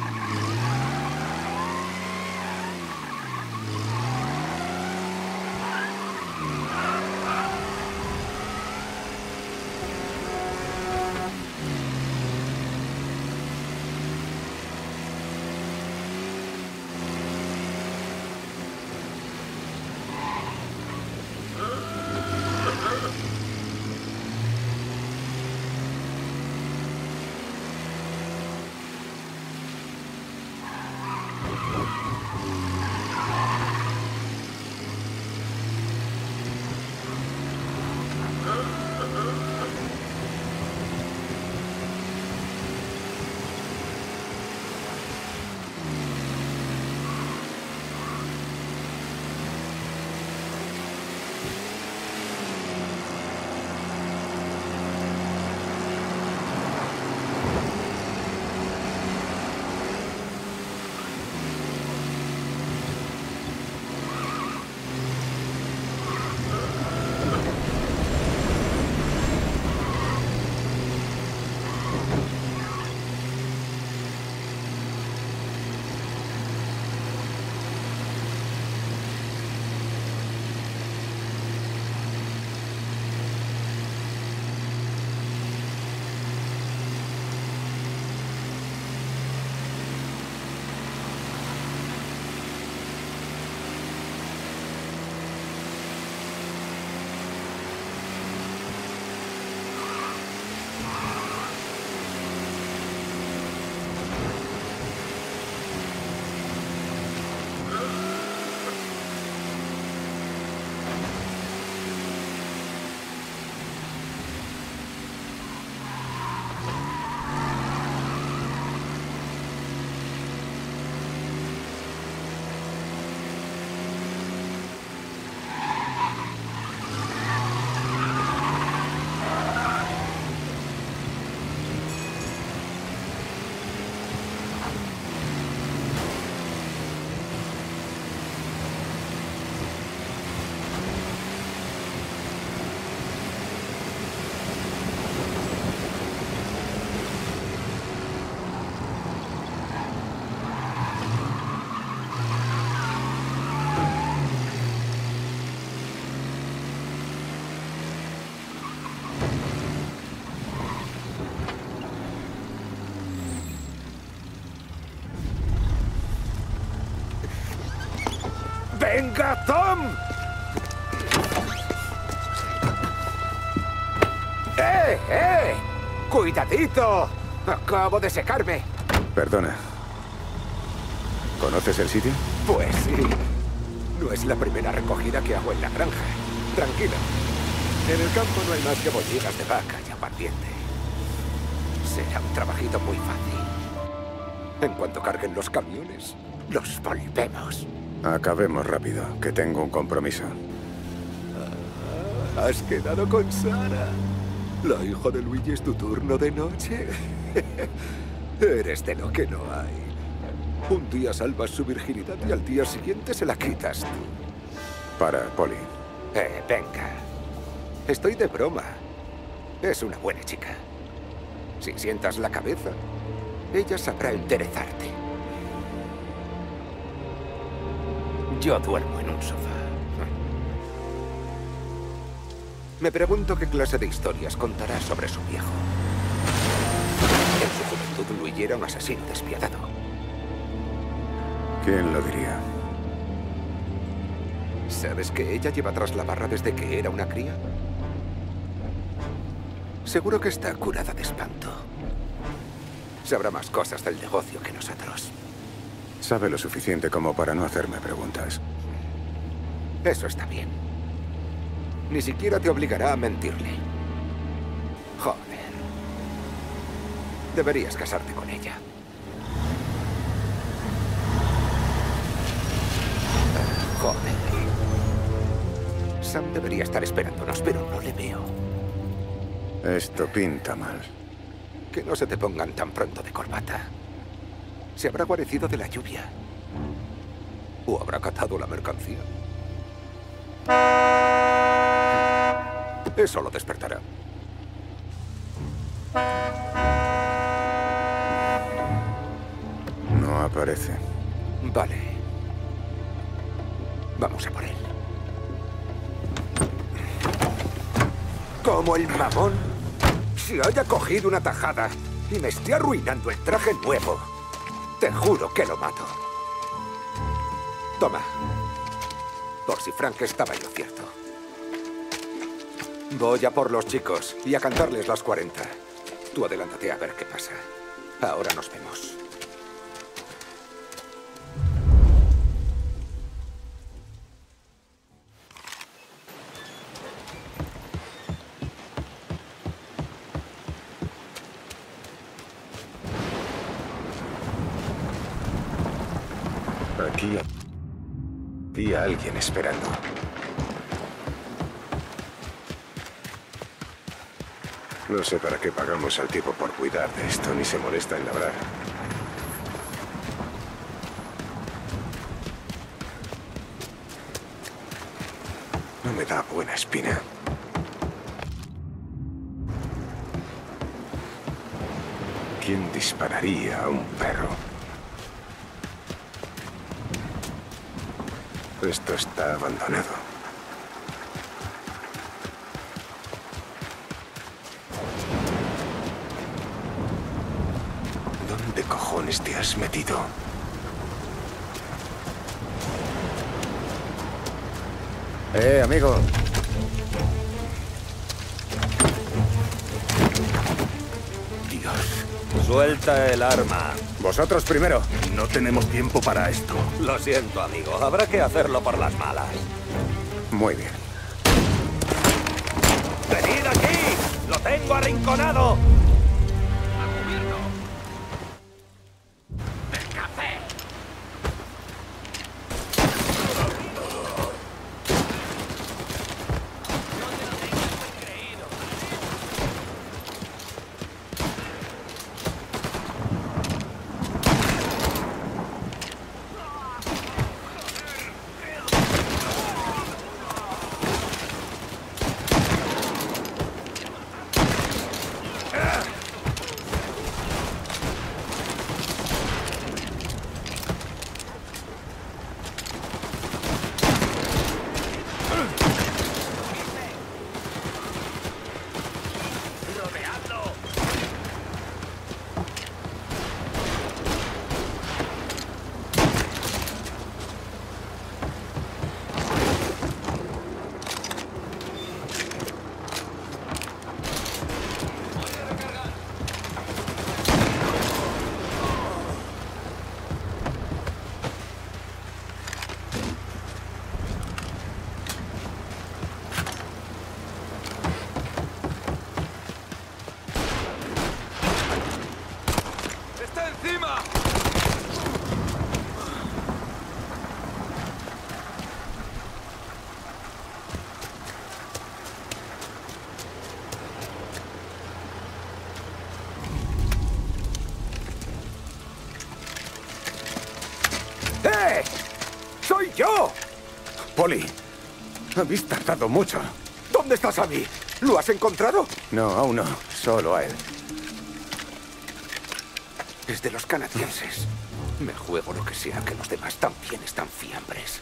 ¡Venga, Tom! ¡Eh, eh! ¡Cuidadito! Acabo de secarme. Perdona. ¿Conoces el sitio? Pues sí. No es la primera recogida que hago en la granja. Tranquilo. En el campo no hay más que bodegas de vaca y aguardiente. Será un trabajito muy fácil. En cuanto carguen los camiones, los volvemos. Acabemos rápido, que tengo un compromiso. Ah, ¿has quedado con Sara? ¿La hija de Luigi es tu turno de noche? Eres de lo que no hay. Un día salvas su virginidad y al día siguiente se la quitas tú. Para, Polly. Eh, venga. Estoy de broma. Es una buena chica. Si sientas la cabeza, ella sabrá enderezarte. Yo duermo en un sofá. Me pregunto qué clase de historias contará sobre su viejo. En su juventud, Luigi era un asesino despiadado. ¿Quién lo diría? ¿Sabes que ella lleva tras la barra desde que era una cría? Seguro que está curada de espanto. Sabrá más cosas del negocio que nosotros. Sabe lo suficiente como para no hacerme preguntas. Eso está bien. Ni siquiera te obligará a mentirle. Joder. Deberías casarte con ella. Joder. Sam debería estar esperándonos, pero no le veo. Esto pinta mal. Que no se te pongan tan pronto de corbata. Se habrá guarecido de la lluvia. O habrá catado la mercancía. Eso lo despertará. No aparece. Vale. Vamos a por él. Como el mamón se haya cogido una tajada y me esté arruinando el traje nuevo. Te juro que lo mato. Toma. Por si Frank estaba en lo cierto. Voy a por los chicos y a cantarles las cuarenta. Tú adelántate a ver qué pasa. Ahora nos vemos. Aquí vi a alguien esperando. No sé para qué pagamos al tipo por cuidar de esto, ni se molesta en labrar. No me da buena espina. ¿Quién dispararía a un perro? Esto está abandonado. ¿Dónde cojones te has metido? Eh, amigo. Dios. Suelta el arma. Vosotros primero. No tenemos tiempo para esto. Lo siento, amigo. Habrá que hacerlo por las malas. Muy bien. ¡Venid aquí! ¡Lo tengo arrinconado! ¡Ah! ¡Eh! ¡Soy yo! Poli, habéis tardado mucho. ¿Dónde está Sammy? ¿Lo has encontrado? No, aún no. Solo a él. Es de los canadienses. Me juego lo que sea, que los demás también están fiambres.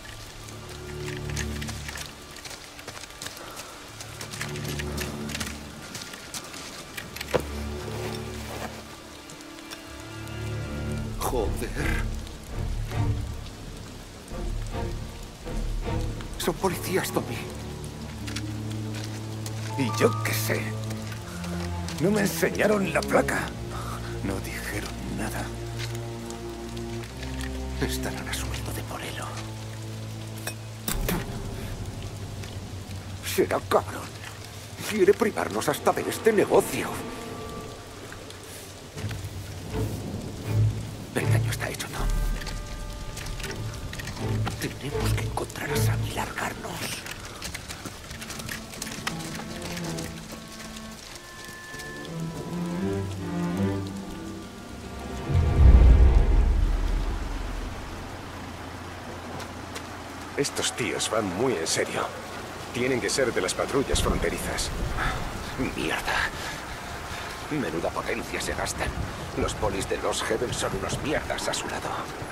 Joder. Son policías, Tommy. Y yo qué sé. No me enseñaron la placa. No dijeron nada. Estarán a sueldo de Morello. Será cabrón. Quiere privarnos hasta de este negocio. El daño está hecho, ¿no? Tenemos que encontrar a Sam y largarnos. Estos tíos van muy en serio. Tienen que ser de las patrullas fronterizas. Mierda. Menuda potencia se gastan. Los polis de Lost Heaven son unos mierdas a su lado.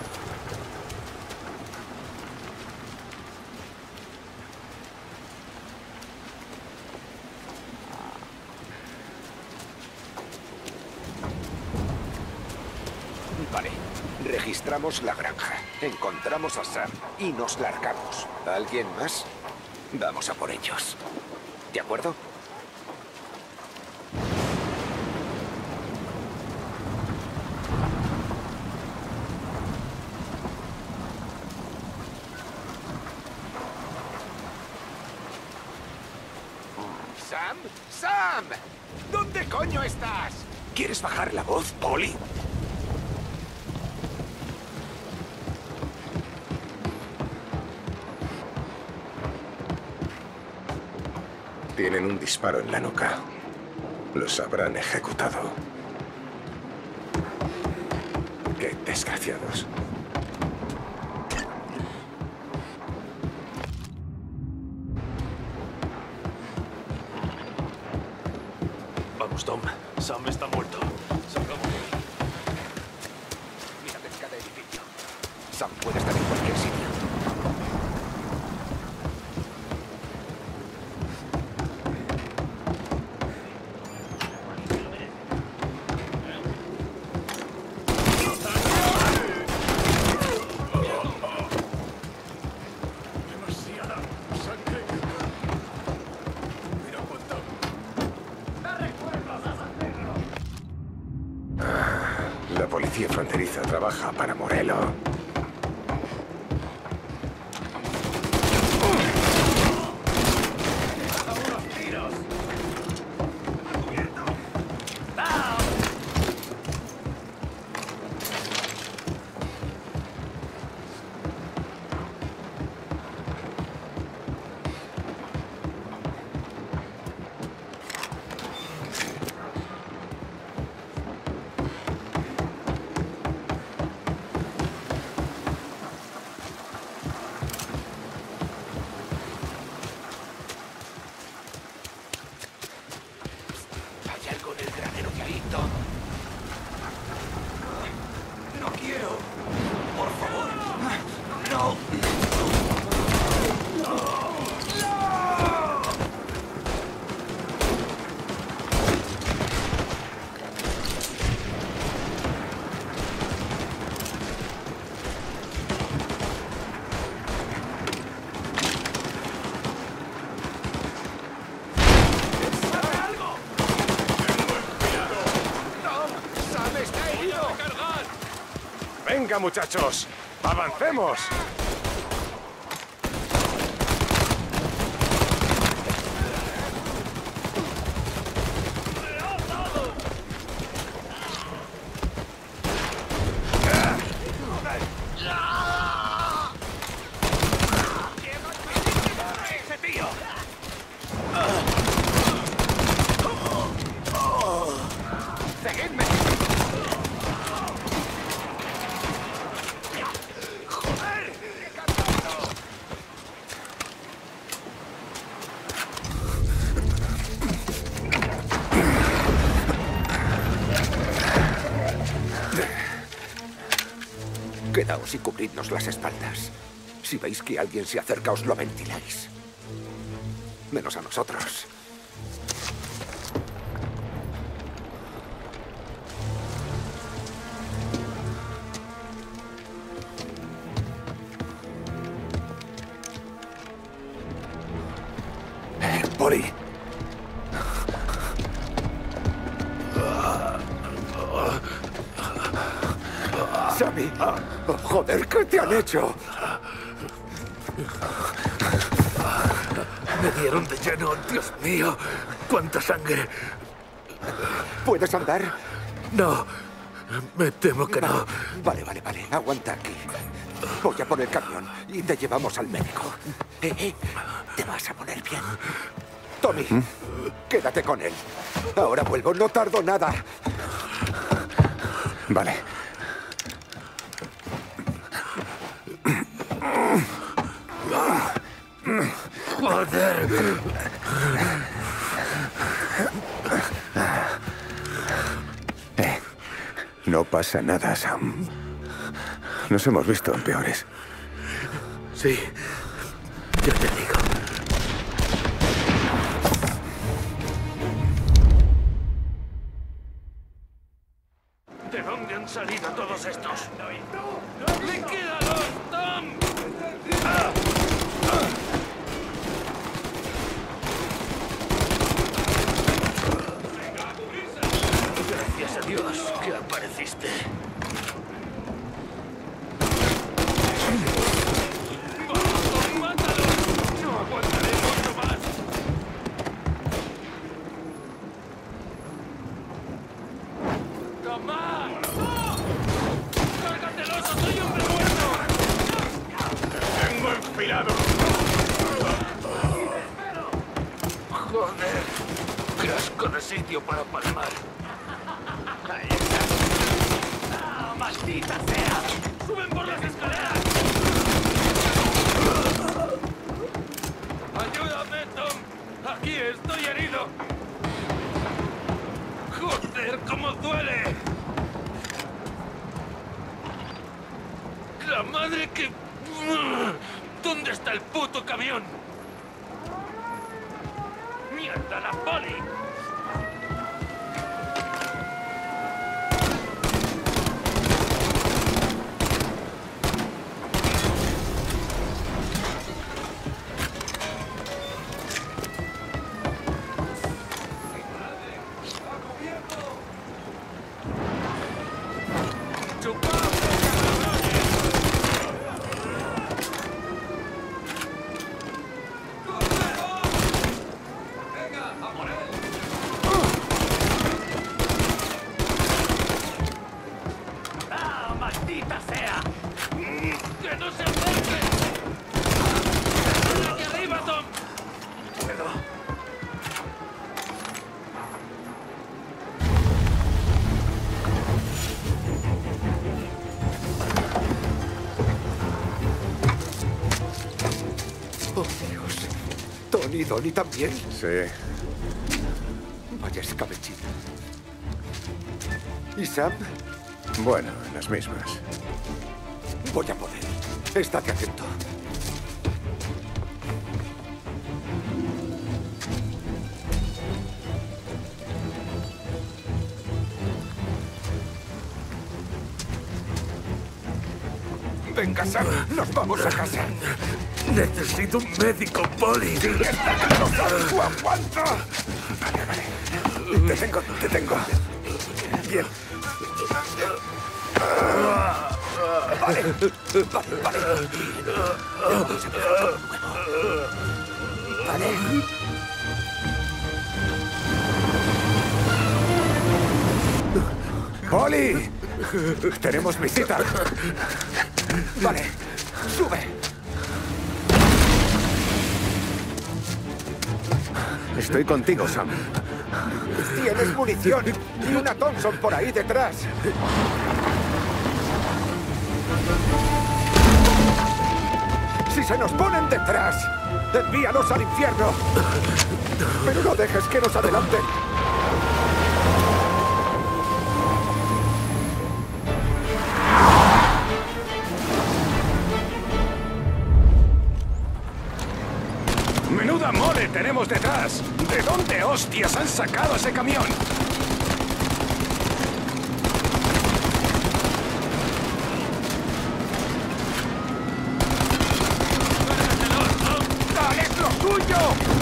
Vale. Registramos la granja. Encontramos a Sam y nos largamos. ¿Alguien más? Vamos a por ellos. ¿De acuerdo? ¡Sam! ¡Sam! ¿Dónde coño estás? ¿Quieres bajar la voz, Poli? Tienen un disparo en la nuca. Los habrán ejecutado. Qué desgraciados. Vamos, Tom. Sam está muerto. Salgamos de aquí. Mira de cada edificio. Sam puede estar en cualquier sitio. La policía fronteriza trabaja para Morello. Venga, muchachos, avancemos. ¡Seguidme! Apartaos y cubridnos las espaldas. Si veis que alguien se acerca, os lo ventiláis. Menos a nosotros. Eh, Poli. Sammy. Oh, joder, ¿qué te han hecho? Me dieron de lleno, Dios mío. ¡Cuánta sangre! ¿Puedes andar? No, me temo que no. Vale, vale, vale. Aguanta aquí. Voy a por el camión y te llevamos al médico. Eh, eh, te vas a poner bien. Tommy, ¿Mm? quédate con él. Ahora vuelvo, no tardo nada. Vale. ¡Joder! Eh, no pasa nada, Sam. Nos hemos visto en peores. Sí, ya te digo. ¿De dónde han salido todos estos? ¡Liquídalos, Tom! ¡Ah! Gracias a Dios que apareciste. ¡Vamos, mátalo! ¡No aguantaré mucho más! ¡Tomás! ¡No! ¡Cárgatelos o soy hombre muerto! ¡Tengo enfilado! ¡Joder! ¡Qué asco de sitio para palmar! ¡Ahí está! ¡Ah, maldita sea! ¡Suben por las escaleras! ¡Ayúdame, Tom! ¡Aquí estoy herido! ¡Joder, cómo duele! ¡La madre que... ¿Dónde está el puto camión? ¡Mierda, la poli! ¿Y Donnie también? Sí. Vaya escabechina. ¿Y Sam? Bueno, las mismas. Voy a poder. Estate atento. Venga, Sam, nos vamos a casa. Necesito un médico, Poli. ¡Sí, está cansado! ¡Tú aguanta! Vale, vale. Te tengo, te tengo. Bien. Vale, vale, vale. Vamos a empezar con nuevo. Vale. ¡Poli! ¡Tenemos visita! Vale, sube. Estoy contigo, Sam. Tienes munición y una Thompson por ahí detrás. Si se nos ponen detrás, envíalos al infierno. Pero no dejes que nos adelanten. ¡Menuda mole tenemos detrás! ¿De dónde hostias han sacado ese camión? ¡Dale, es lo tuyo!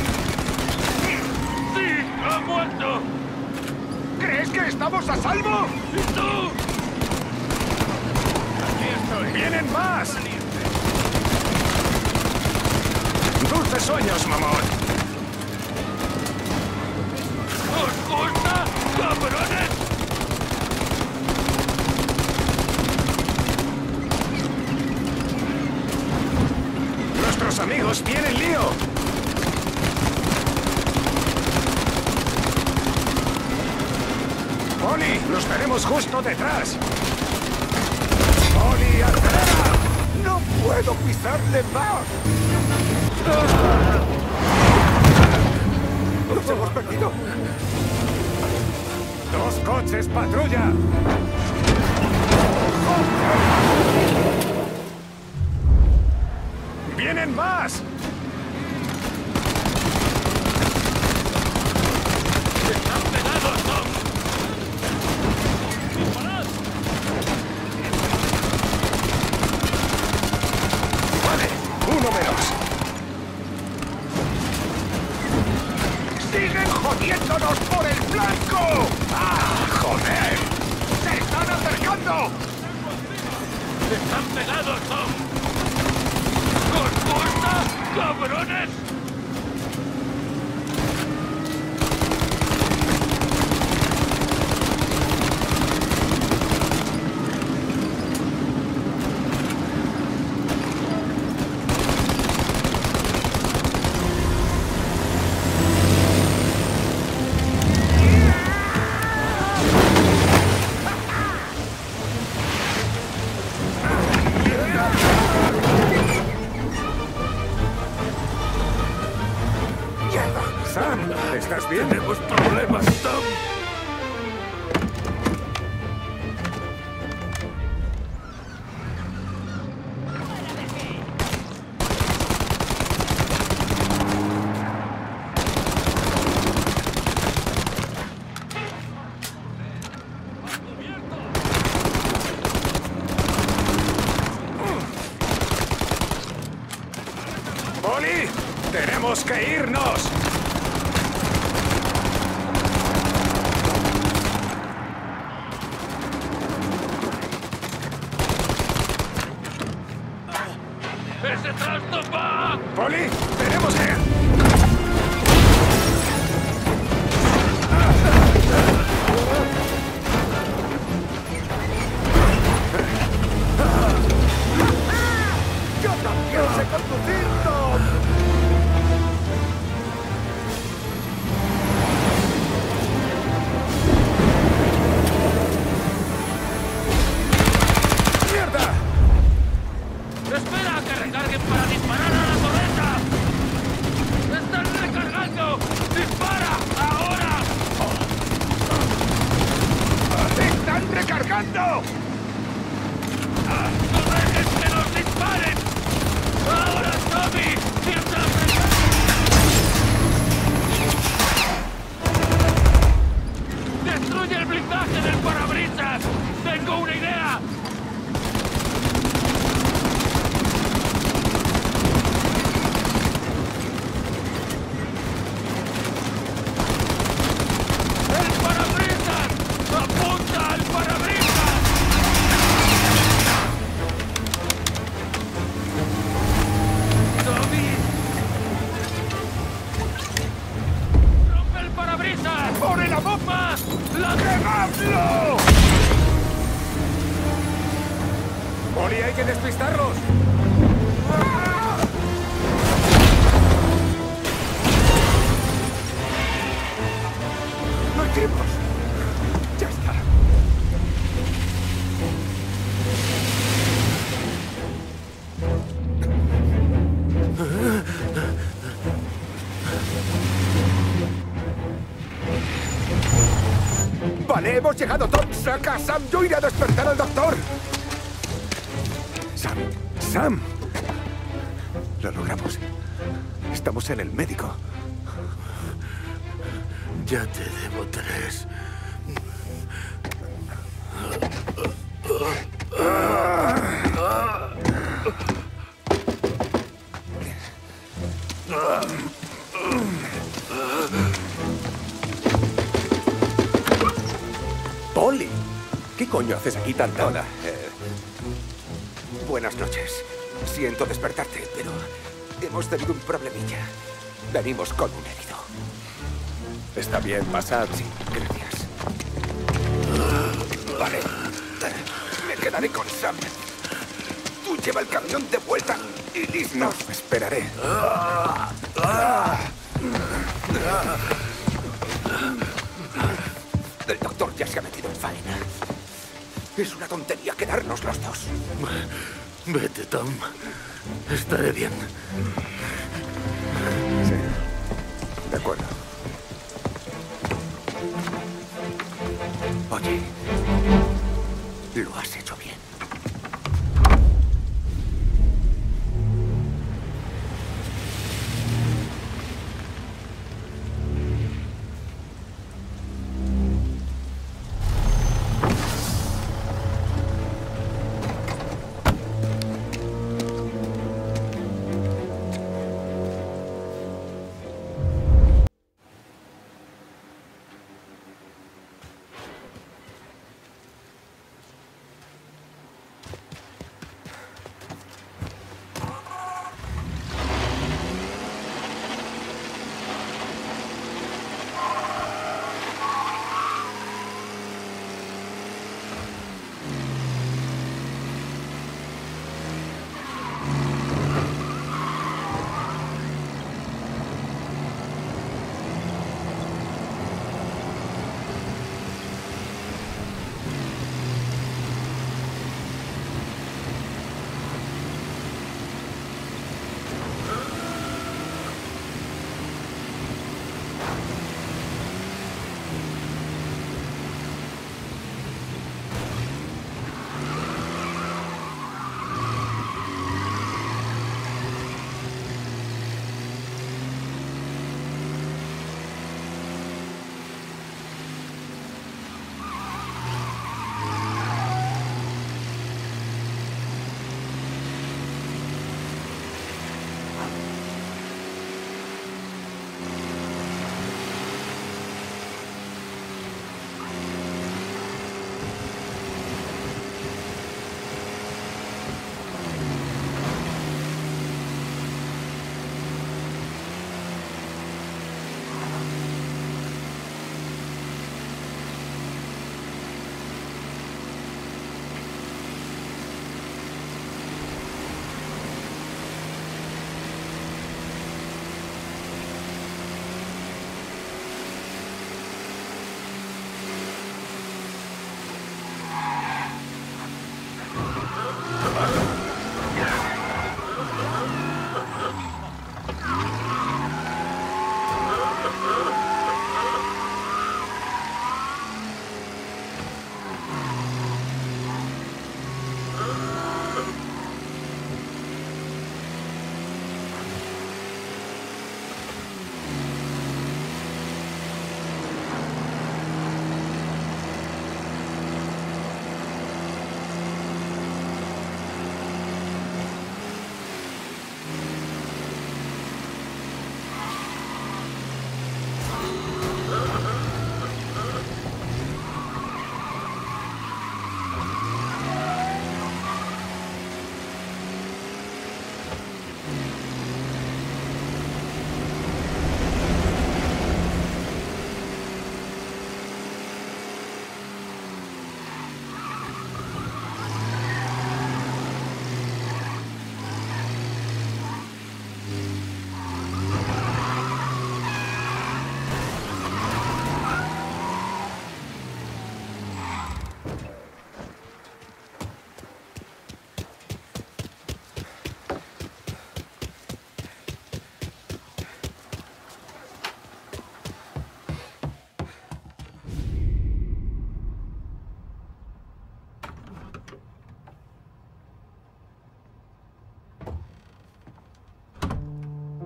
¡Sí! ¡Ha muerto! ¿Crees que estamos a salvo? ¿Y tú? Aquí estoy. ¡Vienen más! ¡Dulces sueños, mamón! ¿Os gusta, cabrones? ¡Nuestros amigos tienen lío! ¡Oli! ¡Los tenemos justo detrás! ¡Oli, acelera! ¡No puedo pisarle más! ¡Nos hemos perdido! ¡Dos coches, patrulla! ¡Vienen más! ¡Están pegados, Tom! ¡Disparad! Vale, uno menos. ¡Siguen jodiéndonos por el flanco! ¡Ah, joder! ¡Se están acercando! ¡Están pegados, Tom! ¿Os gusta, cabrones? Sam, ¿estás bien? Tenemos problemas, Tom. ¡Oli! ¡Tenemos que irnos! ¡Ese trasto va! ¡Poli! ¡Tenemos que...! ¡Yo también sé conducir, Tom! ¡Mierda! ¡Espera a que recarguen para disparar a la torreta! ¡Están recargando! ¡Dispara! ¡Ahora! ¡Están recargando! ¡No dejes que nos disparen! ¡Ahora, Tommy! ¡Mientras ¡destruye el blindaje del parabrisas! ¡Tengo una idea! ¡El parabrisas! ¡Apunta al parabrisas! ¡Tommy! ¡Rompe el parabrisas! ¡Por el amor! ¡Más! ¡La ¡Quemadlo! ¡Oli, hay que despistarlos! ¡Lo hicimos! ¡Ya está! Vale, hemos llegado, Tom. Saca a Sam. Yo iré a despertar al doctor. Sam. Sam. Lo logramos. Estamos en el médico. Ya te debo tres. ¡Polly! ¿Qué coño haces aquí tan tarde? Hola. Eh, buenas noches. Siento despertarte, pero hemos tenido un problemilla. Venimos con un herido. Está bien, pasad. Sí, gracias. Vale. Me quedaré con Sam. Tú lleva el camión de vuelta y listo. No, esperaré. El doctor ya se ha metido en faena. Es una tontería quedarnos los dos. Vete, Tom. Estaré bien. Sí. De acuerdo. Oye, lo has hecho bien.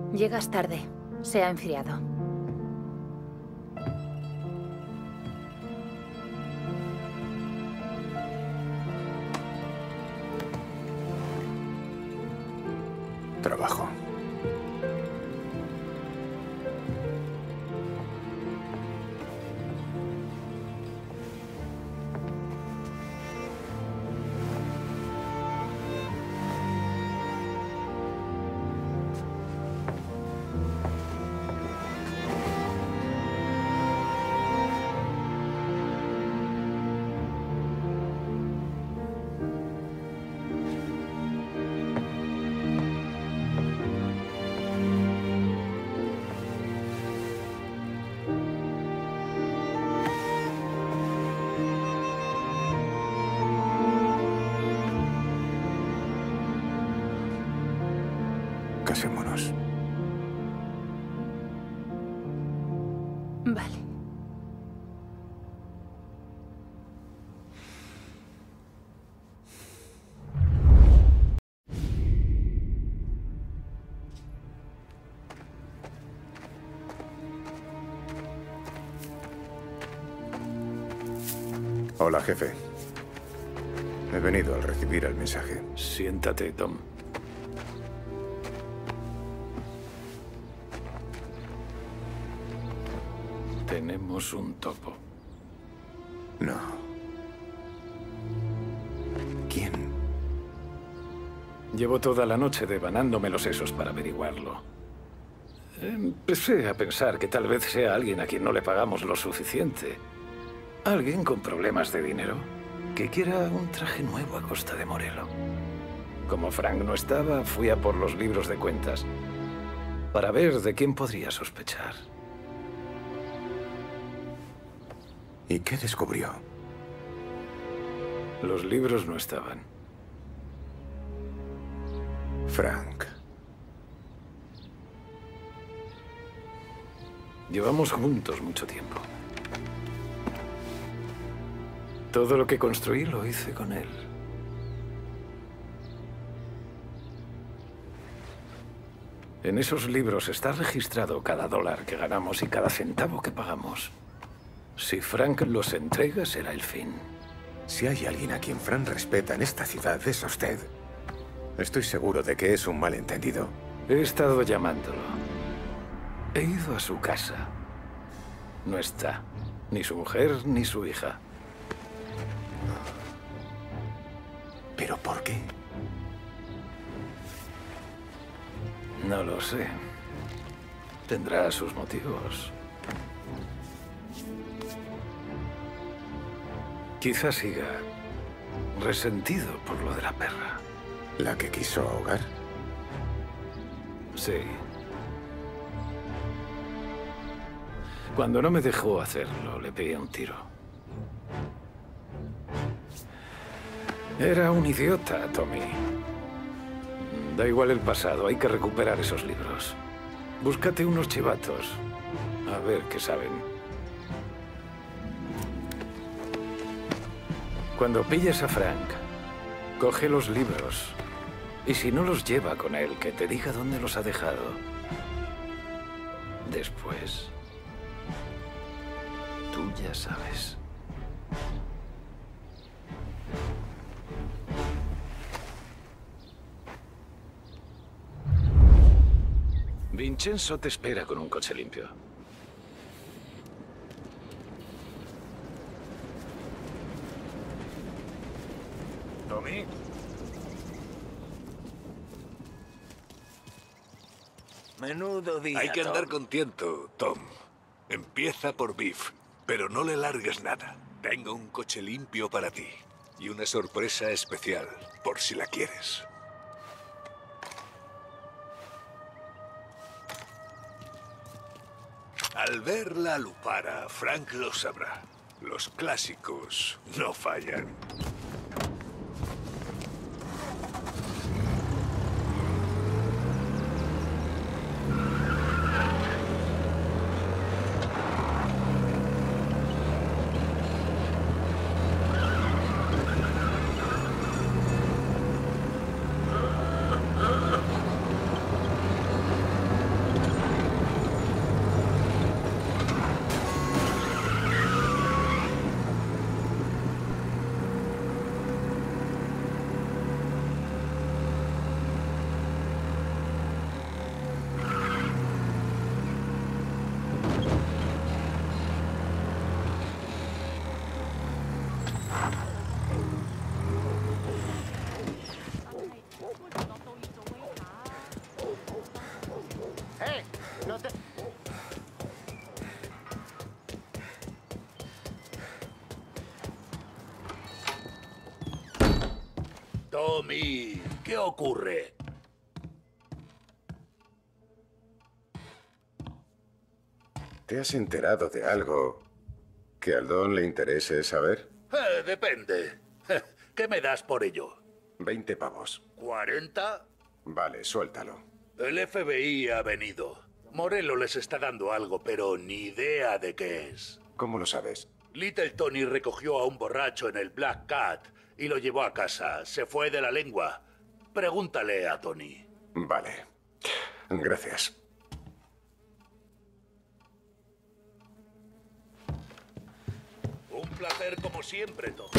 Llegas tarde. Se ha enfriado. Trabajo. Casémonos. Vale. Hola, jefe. He venido al recibir el mensaje. Siéntate, Tom. Tenemos un topo. No. ¿Quién? Llevo toda la noche devanándome los sesos para averiguarlo. Empecé a pensar que tal vez sea alguien a quien no le pagamos lo suficiente. Alguien con problemas de dinero que quiera un traje nuevo a costa de Morello. Como Frank no estaba, fui a por los libros de cuentas para ver de quién podría sospechar. ¿Y qué descubrió? Los libros no estaban. Frank. Llevamos juntos mucho tiempo. Todo lo que construí lo hice con él. En esos libros está registrado cada dólar que ganamos y cada centavo que pagamos. Si Frank los entrega, será el fin. Si hay alguien a quien Frank respeta en esta ciudad, es a usted. Estoy seguro de que es un malentendido. He estado llamándolo. He ido a su casa. No está. Ni su mujer, ni su hija. ¿Pero por qué? No lo sé. Tendrá sus motivos. Quizás siga resentido por lo de la perra. ¿La que quiso ahogar? Sí. Cuando no me dejó hacerlo, le pegué un tiro. Era un idiota, Tommy. Da igual el pasado, hay que recuperar esos libros. Búscate unos chivatos. A ver qué saben. Cuando pilles a Frank, coge los libros. Y si no los lleva con él, que te diga dónde los ha dejado. Después, tú ya sabes. Vincenzo te espera con un coche limpio. ¿Tommy? Menudo día, Hay que andar Tom. con tiento, Tom. Empieza por Biff, pero no le largues nada. Tengo un coche limpio para ti y una sorpresa especial, por si la quieres. Al ver la lupara, Frank lo sabrá. Los clásicos no fallan. Tommy, ¿qué ocurre? ¿Te has enterado de algo que al Don le interese saber? Eh, depende. ¿Qué me das por ello? Veinte pavos. ¿Cuarenta? Vale, suéltalo. El F B I ha venido. Morello les está dando algo, pero ni idea de qué es. ¿Cómo lo sabes? Little Tony recogió a un borracho en el Black Cat y lo llevó a casa. Se fue de la lengua. Pregúntale a Tony. Vale. Gracias. Un placer como siempre, Tom.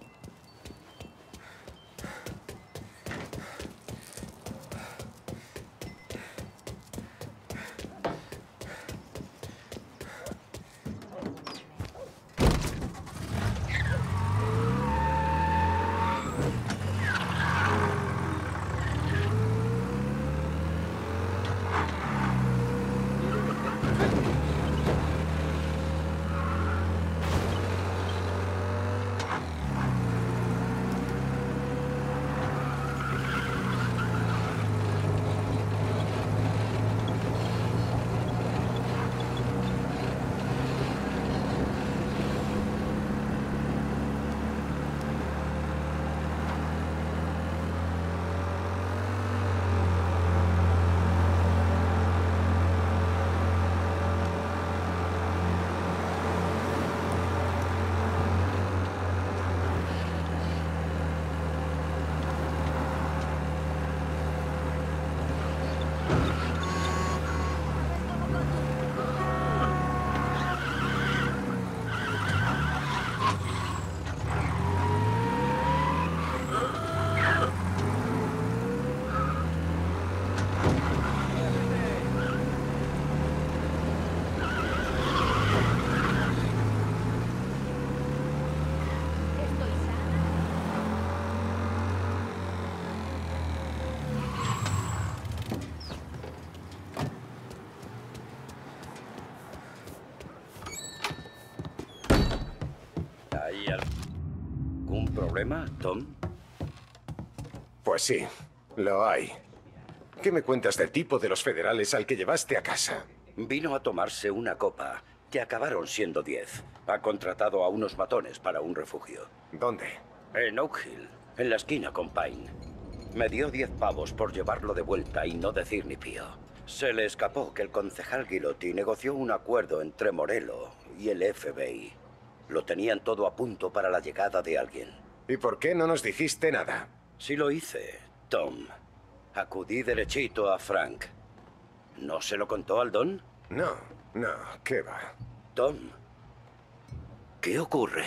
¿Hay algún problema, Tom? Pues sí, lo hay. ¿Qué me cuentas del tipo de los federales al que llevaste a casa? Vino a tomarse una copa, que acabaron siendo diez. Ha contratado a unos matones para un refugio. ¿Dónde? En Oak Hill, en la esquina con Pine. Me dio diez pavos por llevarlo de vuelta y no decir ni pío. Se le escapó que el concejal Guilloty negoció un acuerdo entre Morello y el F B I. Lo tenían todo a punto para la llegada de alguien. ¿Y por qué no nos dijiste nada? Sí lo hice, Tom. Acudí derechito a Frank. ¿No se lo contó al Don? No, no, ¿qué va? Tom, ¿qué ocurre?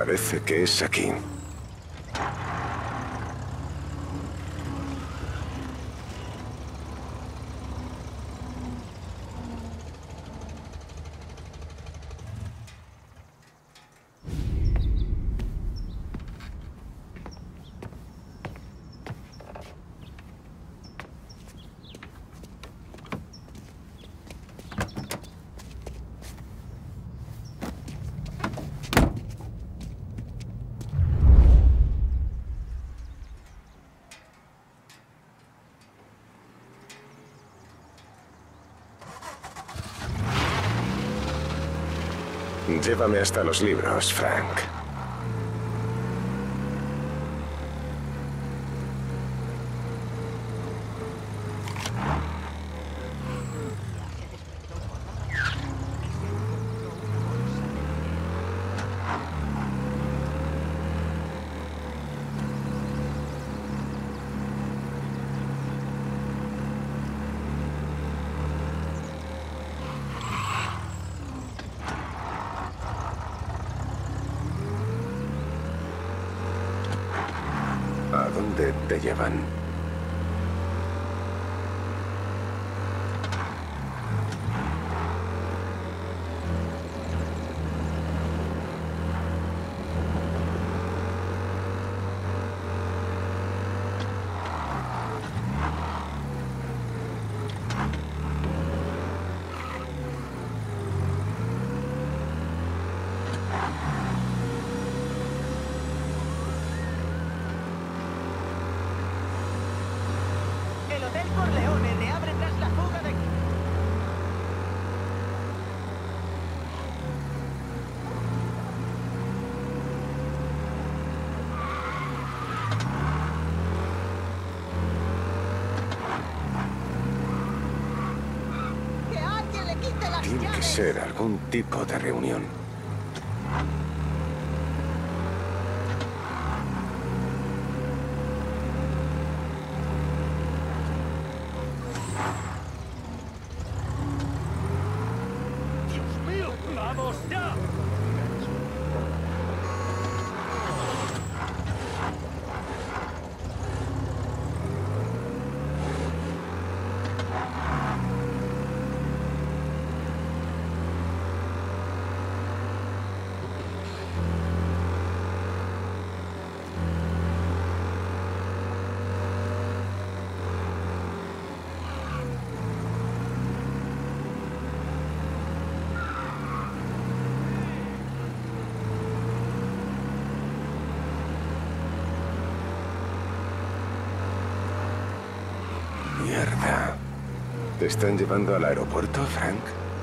Parece que es aquí. Llévame hasta los libros, Frank. ¿A dónde te llevan? El Hotel Corleone reabre tras la fuga de... ¡Que alguien le quite las Tiene que llaves! ser algún tipo de reunión. ¡Vamos ya! Mierda. ¿Te están llevando al aeropuerto, Frank?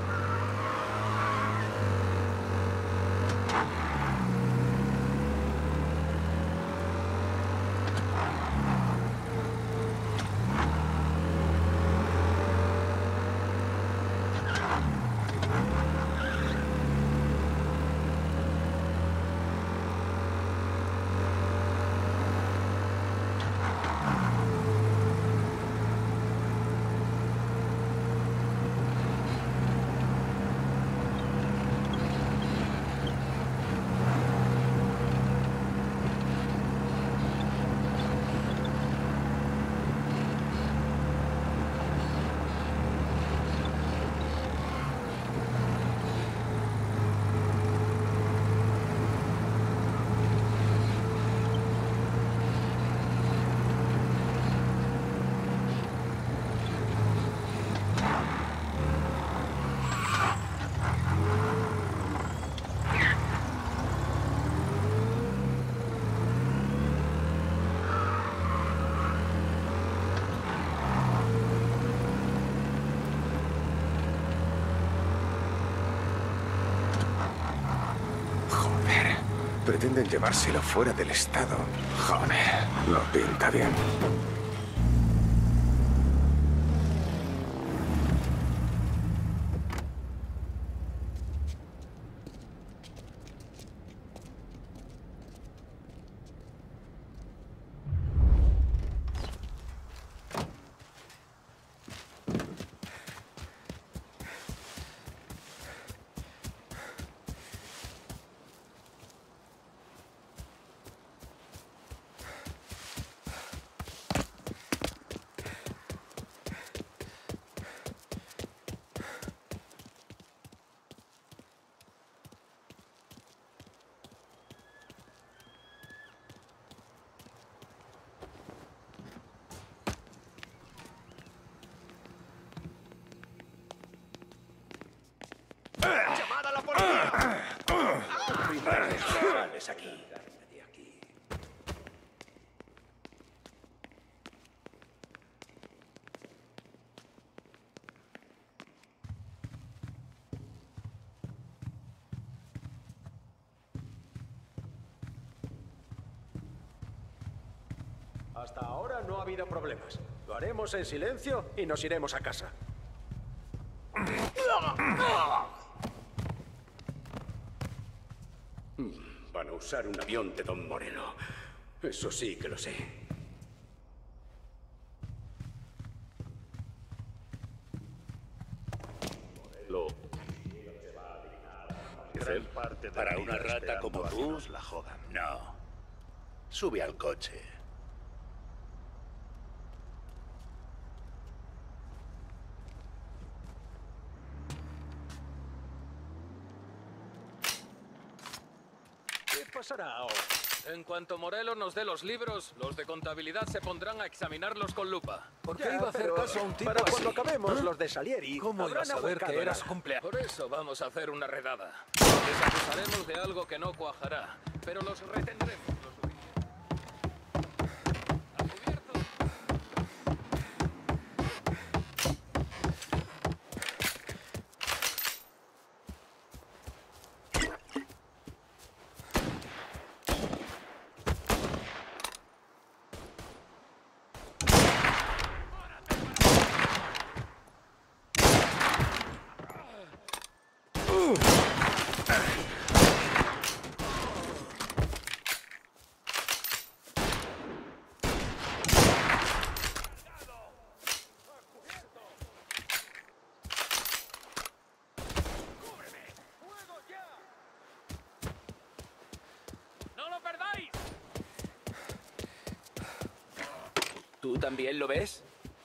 Pretenden llevárselo fuera del estado. Joder, no pinta bien. Sales aquí. De aquí. Hasta ahora no ha habido problemas. Lo haremos en silencio y nos iremos a casa. Van a usar un avión de Don Morello. Eso sí que lo sé. Lo... Gran parte Para del una día rata esperando como a que tú, nos la jodan. no. Sube al coche. ¿Qué pasará ahora? En cuanto Morello nos dé los libros, los de contabilidad se pondrán a examinarlos con lupa. ¿Por qué qué iba a hacer caso a un tipo Para así? cuando acabemos ¿Eh? los de Salieri, ¿Cómo habrán ibas a ver abocado que era nada. su cumpleaños? Por eso vamos a hacer una redada. Les acusaremos de algo que no cuajará, pero los retendremos. ¿Tú también lo ves?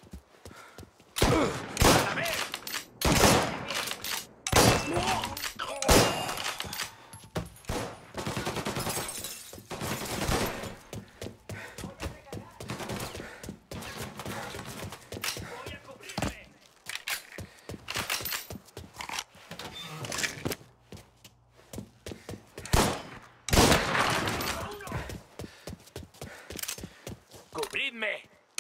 ¡Cubridme!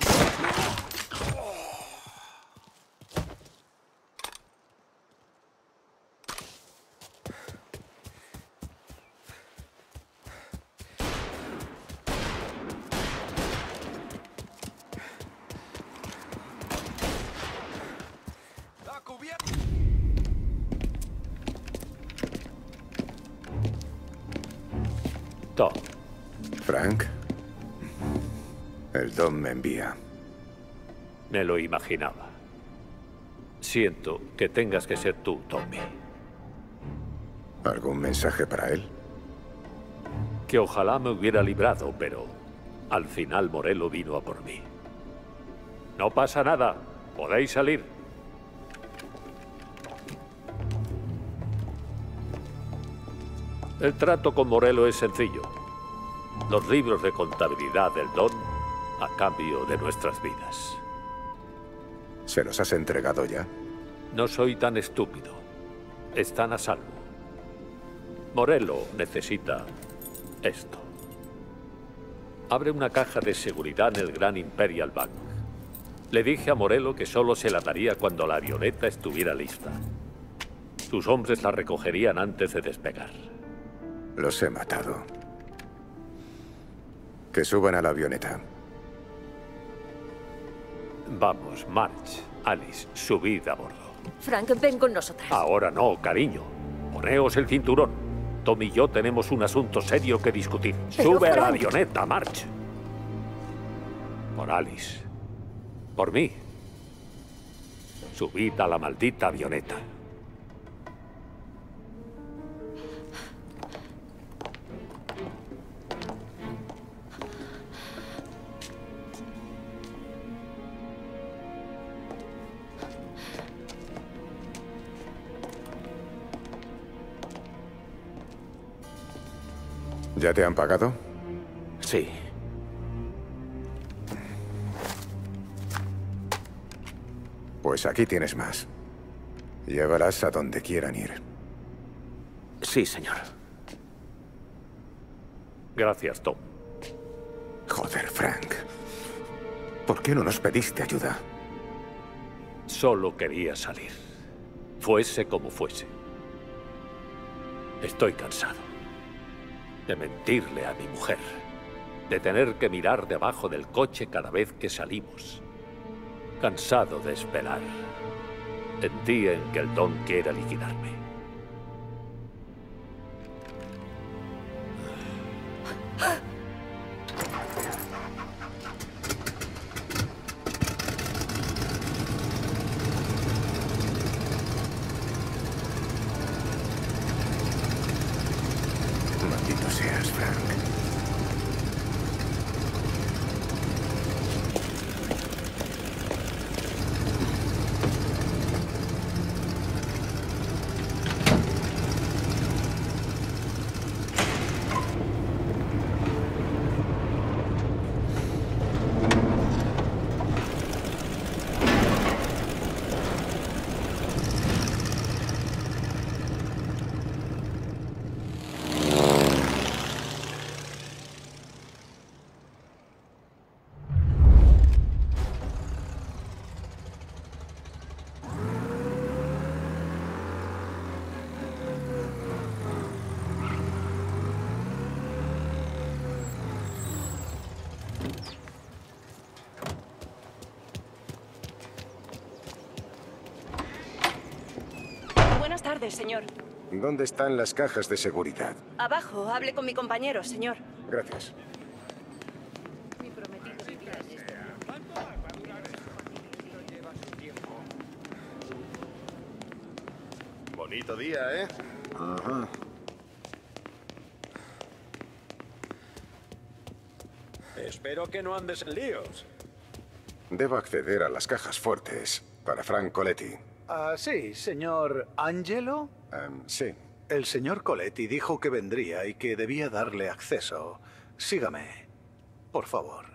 Tom. Frank. El Don me envía. Me lo imaginaba. Siento que tengas que ser tú, Tommy. ¿Algún mensaje para él? Que ojalá me hubiera librado, pero al final Morello vino a por mí. No pasa nada. Podéis salir. El trato con Morello es sencillo. Los libros de contabilidad del Don a cambio de nuestras vidas. ¿Se los has entregado ya? No soy tan estúpido. Están a salvo. Morello necesita esto. Abre una caja de seguridad en el Gran Imperial Bank. Le dije a Morello que solo se la daría cuando la avioneta estuviera lista. Sus hombres la recogerían antes de despegar. Los he matado. Que suban a la avioneta. Vamos, March, Alice, subid a bordo. Frank, ven con nosotras. Ahora no, cariño. Poneos el cinturón. Tom y yo tenemos un asunto serio que discutir. Pero, Sube a la Frank. avioneta, March. Por Alice. Por mí. Subid a la maldita avioneta. ¿Ya te han pagado? Sí. Pues aquí tienes más. Llévalas a donde quieran ir. Sí, señor. Gracias, Tom. Joder, Frank. ¿Por qué no nos pediste ayuda? Solo quería salir. Fuese como fuese. Estoy cansado de mentirle a mi mujer, de tener que mirar debajo del coche cada vez que salimos. Cansado de esperar el día en que el Don quiera liquidarme. Maldito seas, Frank. Buenas tardes, señor. ¿Dónde están las cajas de seguridad? Abajo, hable con mi compañero, señor. Gracias. Bonito día, ¿eh? Ajá. Espero que no andes en líos. Debo acceder a las cajas fuertes para Frank Coletti. Ah, sí, señor Angelo. Um, sí. El señor Coletti dijo que vendría y que debía darle acceso. Sígame, por favor.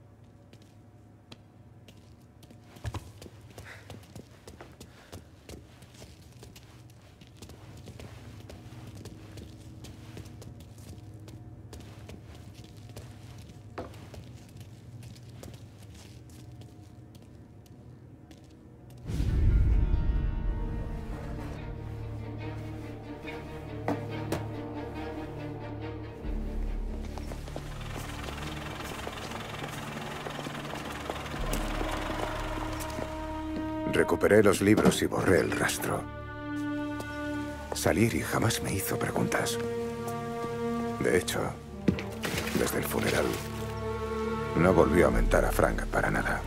Recuperé los libros y borré el rastro. Salieri jamás me hizo preguntas. De hecho, desde el funeral, no volvió a mentar a Frank para nada.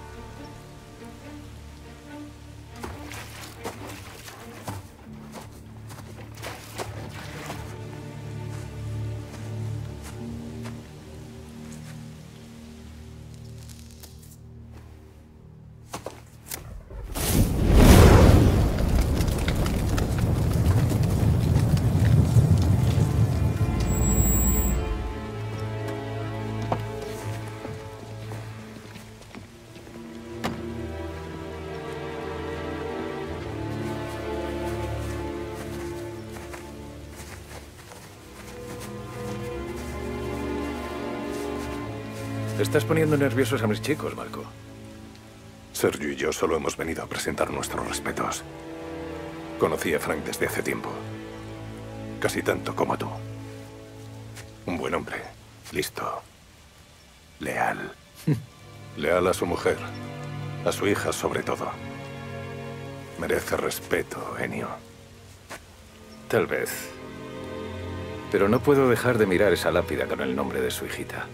Estás poniendo nerviosos a mis chicos, Marco. Sergio y yo solo hemos venido a presentar nuestros respetos. Conocí a Frank desde hace tiempo. Casi tanto como tú. Un buen hombre. Listo. Leal. Leal a su mujer. A su hija, sobre todo. Merece respeto, Ennio. Tal vez. Pero no puedo dejar de mirar esa lápida con el nombre de su hijita.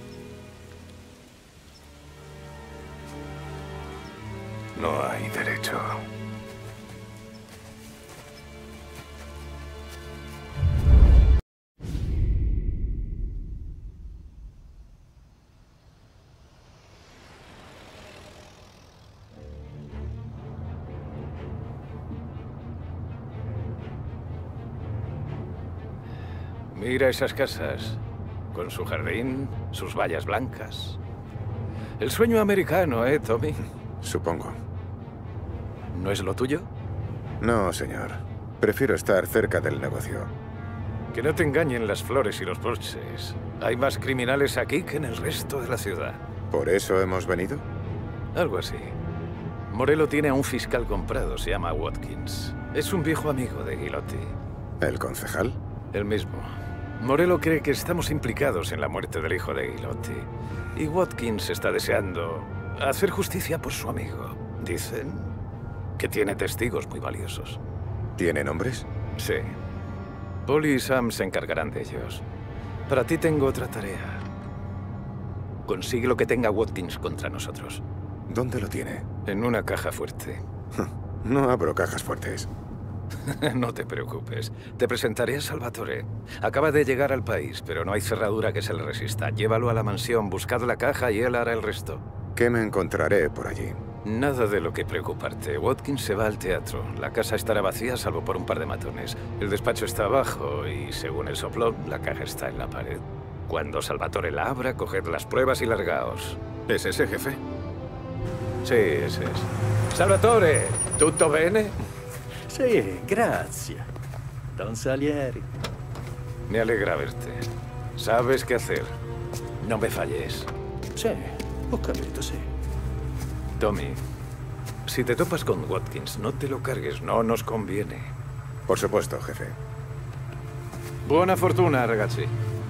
No hay derecho. Mira esas casas, con su jardín, sus vallas blancas. El sueño americano, ¿eh, Tommy? Supongo. ¿No es lo tuyo? No, señor. Prefiero estar cerca del negocio. Que no te engañen las flores y los porches. Hay más criminales aquí que en el resto de la ciudad. ¿Por eso hemos venido? Algo así. Morello tiene a un fiscal comprado, se llama Watkins. Es un viejo amigo de Ghilotti. ¿El concejal? El mismo. Morello cree que estamos implicados en la muerte del hijo de Ghilotti. Y Watkins está deseando hacer justicia por su amigo. Dicen que tiene testigos muy valiosos. ¿Tiene nombres? Sí. Polly y Sam se encargarán de ellos. Para ti tengo otra tarea. Consigue lo que tenga Watkins contra nosotros. ¿Dónde lo tiene? En una caja fuerte. No abro cajas fuertes. No te preocupes. Te presentaré a Salvatore. Acaba de llegar al país, pero no hay cerradura que se le resista. Llévalo a la mansión, buscad la caja y él hará el resto. ¿Qué me encontraré por allí? Nada de lo que preocuparte. Watkins se va al teatro. La casa estará vacía salvo por un par de matones. El despacho está abajo y, según el soplón, la caja está en la pared. Cuando Salvatore la abra, coged las pruebas y largaos. ¿Es ese, jefe? Sí, ese es. Salvatore, ¿tutto bene? Sì, grazie. Don Salieri. Me alegra verte. Sabes qué hacer. No me falles. Sì, ho capito, sì. Tommy, si te topas con Watkins, no te lo cargues, no nos conviene. Por supuesto, jefe. Buona fortuna, ragazzi.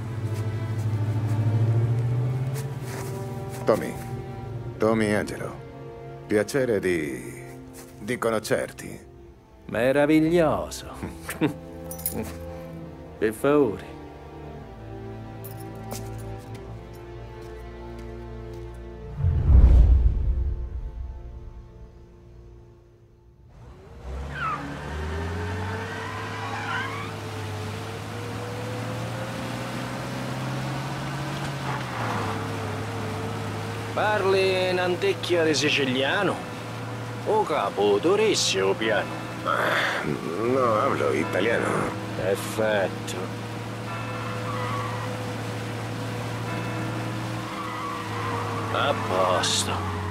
Tommy. Tommy Angelo. Piacere di... di conoscerti. Meraviglioso. Per favore. Parli in anticchia di siciliano? O capo, dovresti o piano? No hablo italiano. Perfetto. A posto.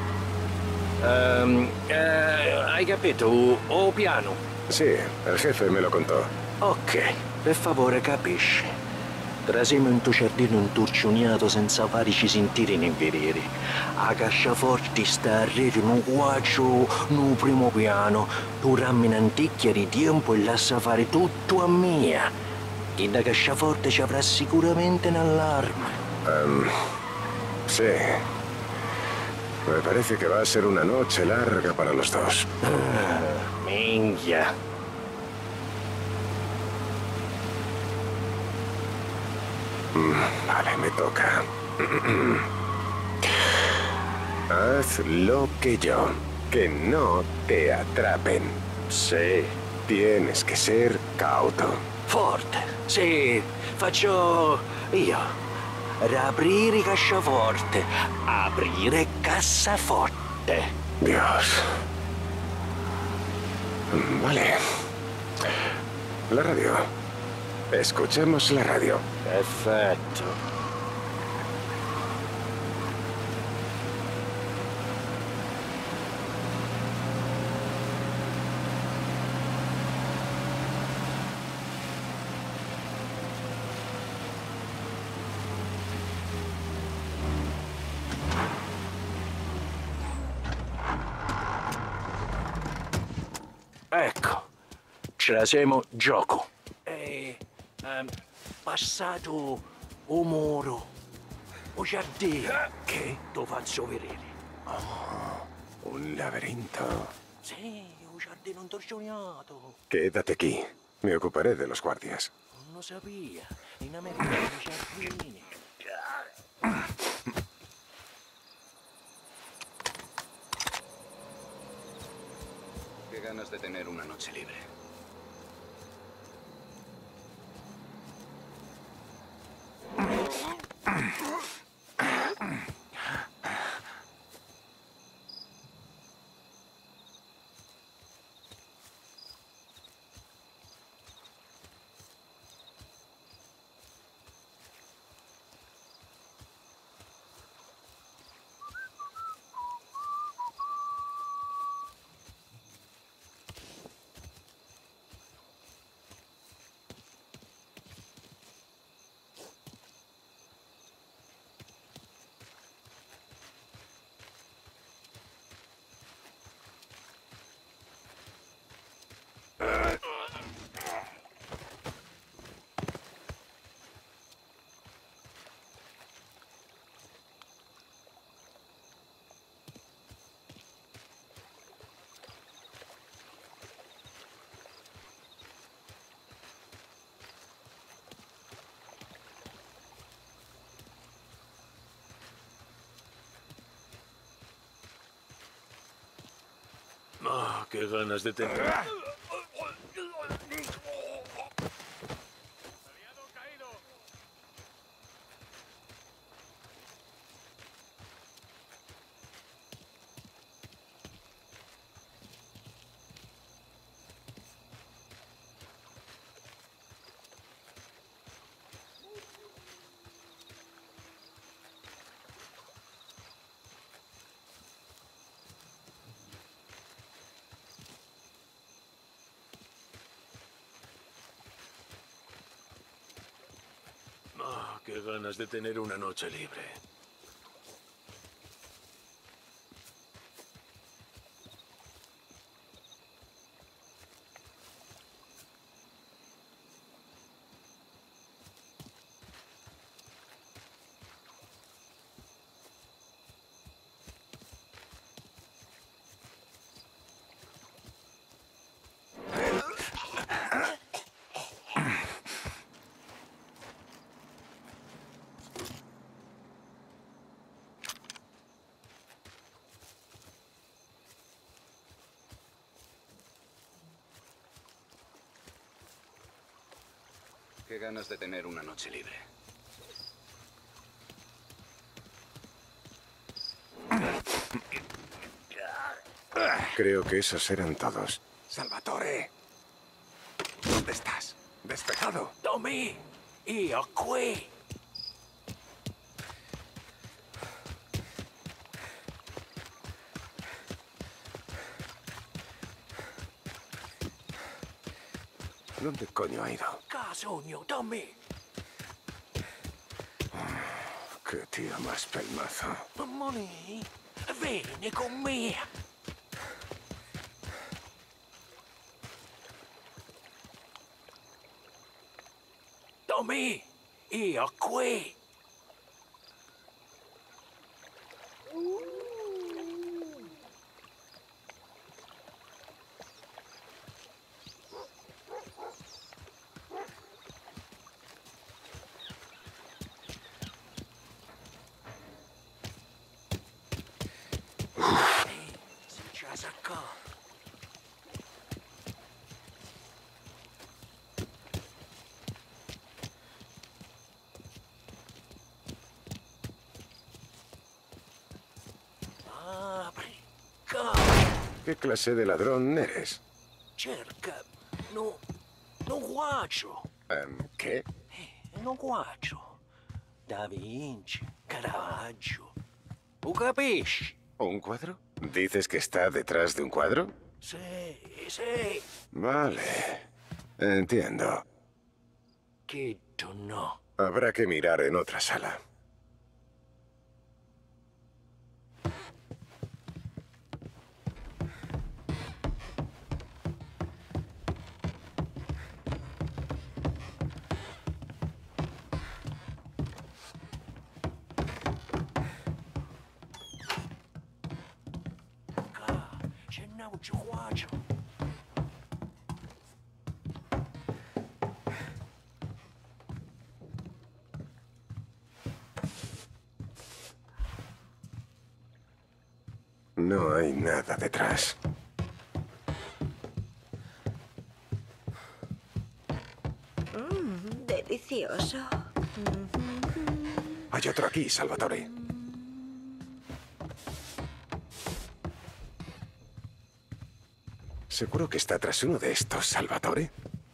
Um, eh, hai capito? O piano? Sì, il jefe me lo contò. Ok, per favore capisci. Trasiamo in tuo giardino intorcioniato senza farci sentire in inveriri. A casciaforti sta a rete no quattro, no primo piano. Tu rammi in anticchia di tempo e lascia fare tutto a mia. Chi da casciaforte ci avrà sicuramente un allarme. Um, sí. Me parece que va a ser una noche larga para los dos. Ah, minchia. Vale, me toca. Haz lo que yo. Que no te atrapen. Sí. Tienes que ser cauto. Forte. Sì, faccio io. Riaprire cassaforte. Aprire cassaforte. Dios. Vale. La radio. Escuchemos la radio. Perfetto. Ecco, ce la siamo gioco. E, um, passato o muro, o giardino, che lo faccio vedere. Oh, un laberinto. Sì, un giardino intorcioniato. Quédate aquí. Me ocuparé de los guardias. Non lo sapia. In America i giardini. Qué ganas de tener una noche libre. qué ganas de tener... Ah, qué ganas de tener una noche libre. Qué ganas de tener una noche libre. Creo que esos eran todos. Salvatore. ¿Dónde estás? Despejado. Tommy, io qui. ¿Dónde coño ha ido? Casogno, Tommy. Qué tío más pelmazo. Money, vieni con me. Tommy, io qui. ¿Qué clase de ladrón eres? Cerca. No. No guacho. Um, ¿Qué? No guacho. Da Vinci, Caravaggio. ¿Tú capisci? ¿Un cuadro? ¿Dices que está detrás de un cuadro? Sí, sí. Vale. Entiendo. Quito no. Habrá que mirar en otra sala. Guacho. No hay nada detrás. Mmm, delicioso. Hay otro aquí, Salvatore. ¿Seguro que está tras uno de estos, Salvatore?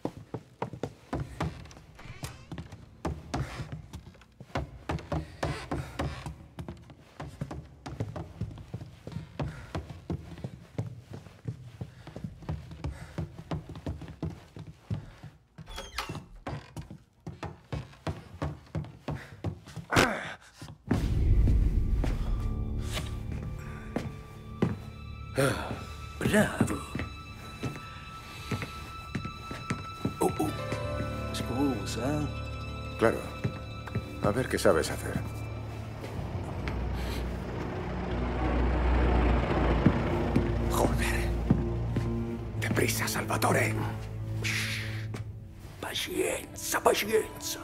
Bravo. Oh, oh. Scusa. Claro. A ver qué sabes hacer. Joder. Deprisa, Salvatore. Pazienza, pazienza.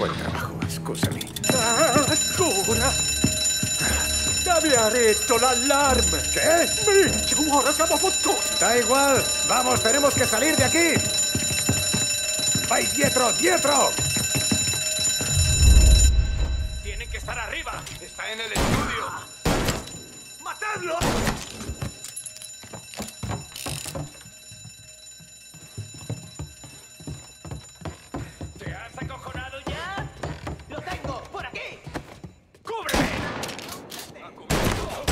Buen trabajo, scusami. Ancora? Dammi retto l'allarme! Che? Minchia, ora siamo fottuti! Da igual, vamos, tenemos que salir de aquí. ¡Vai dietro, dietro! Tienen que estar arriba. Está en el estudio. ¡Matadlo! ¿Te has acojonado ya? ¡Lo tengo! ¡Por aquí! ¡Cúbreme! ¡Ha cubierto!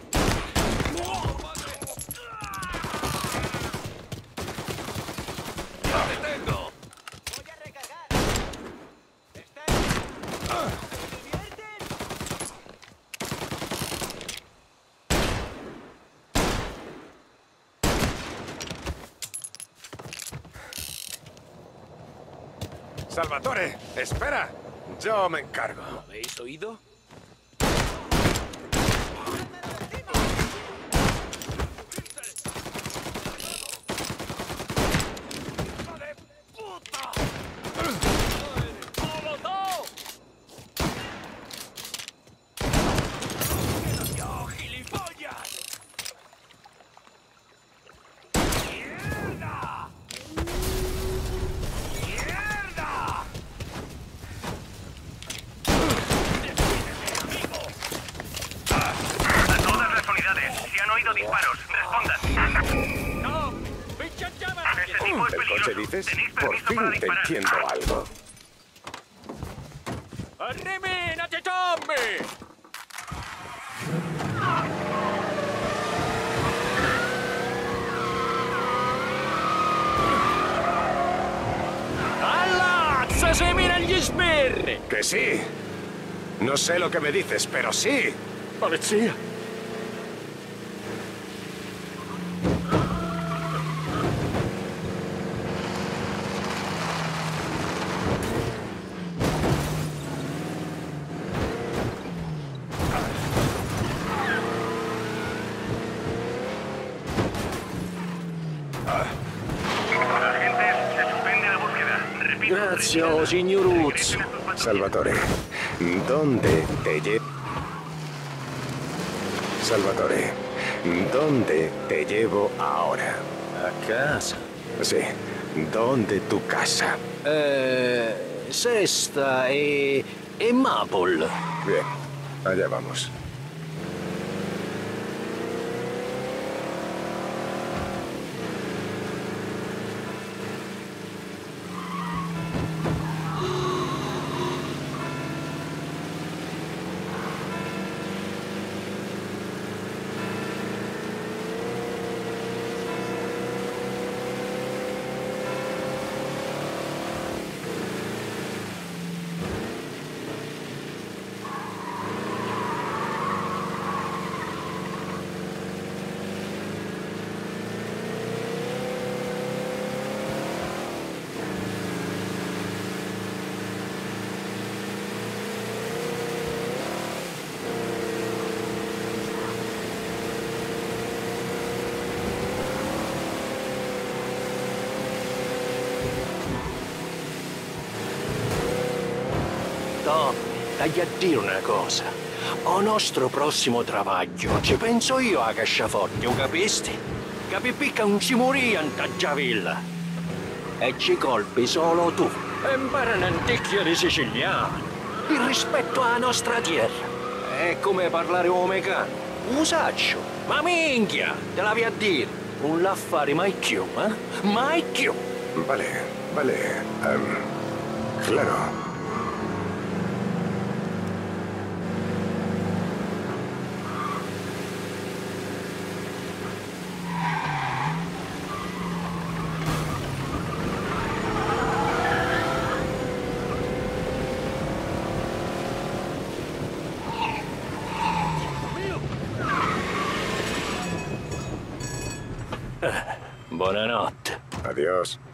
¡Lo detengo! ¡Voy a recargar! ¡Está ahí! ¿Se divierten? Salvatore, espera. Yo me encargo. ¿Lo habéis oído? Disparos, respondan. ¡No! ¡Pincha llamas! Ese tipo es ¿El peligroso. coche dices? Tenéis Por permiso fin para te disparar. entiendo algo. ¡Arriminate, Tommy! ¡Allà! ¡Se mira gli sbirri! Que sí. No sé lo que me dices, pero sí. Polizia! Grazie, oh, signoruzzo. Salvatore, ¿dónde te llevo? Salvatore, ¿dónde te llevo ahora? A casa? Sí, ¿dónde tu casa? Eh, Sesta e... e Maple. Bien, allá vamos. Tommy, dagli a dire una cosa. Al nostro prossimo travaglio ci penso io a casciaforte, capisti? Capi che non ci morì in Taggiavilla. E ci colpi solo tu. E impara un anticchio di siciliano. Il rispetto alla nostra terra. È come parlare un mecano. Usaccio. Ma minchia, te la vi a dire. Un l'affare mai più, eh? Mai più. Vale, vale. Um, claro. Buonanotte. Adiós.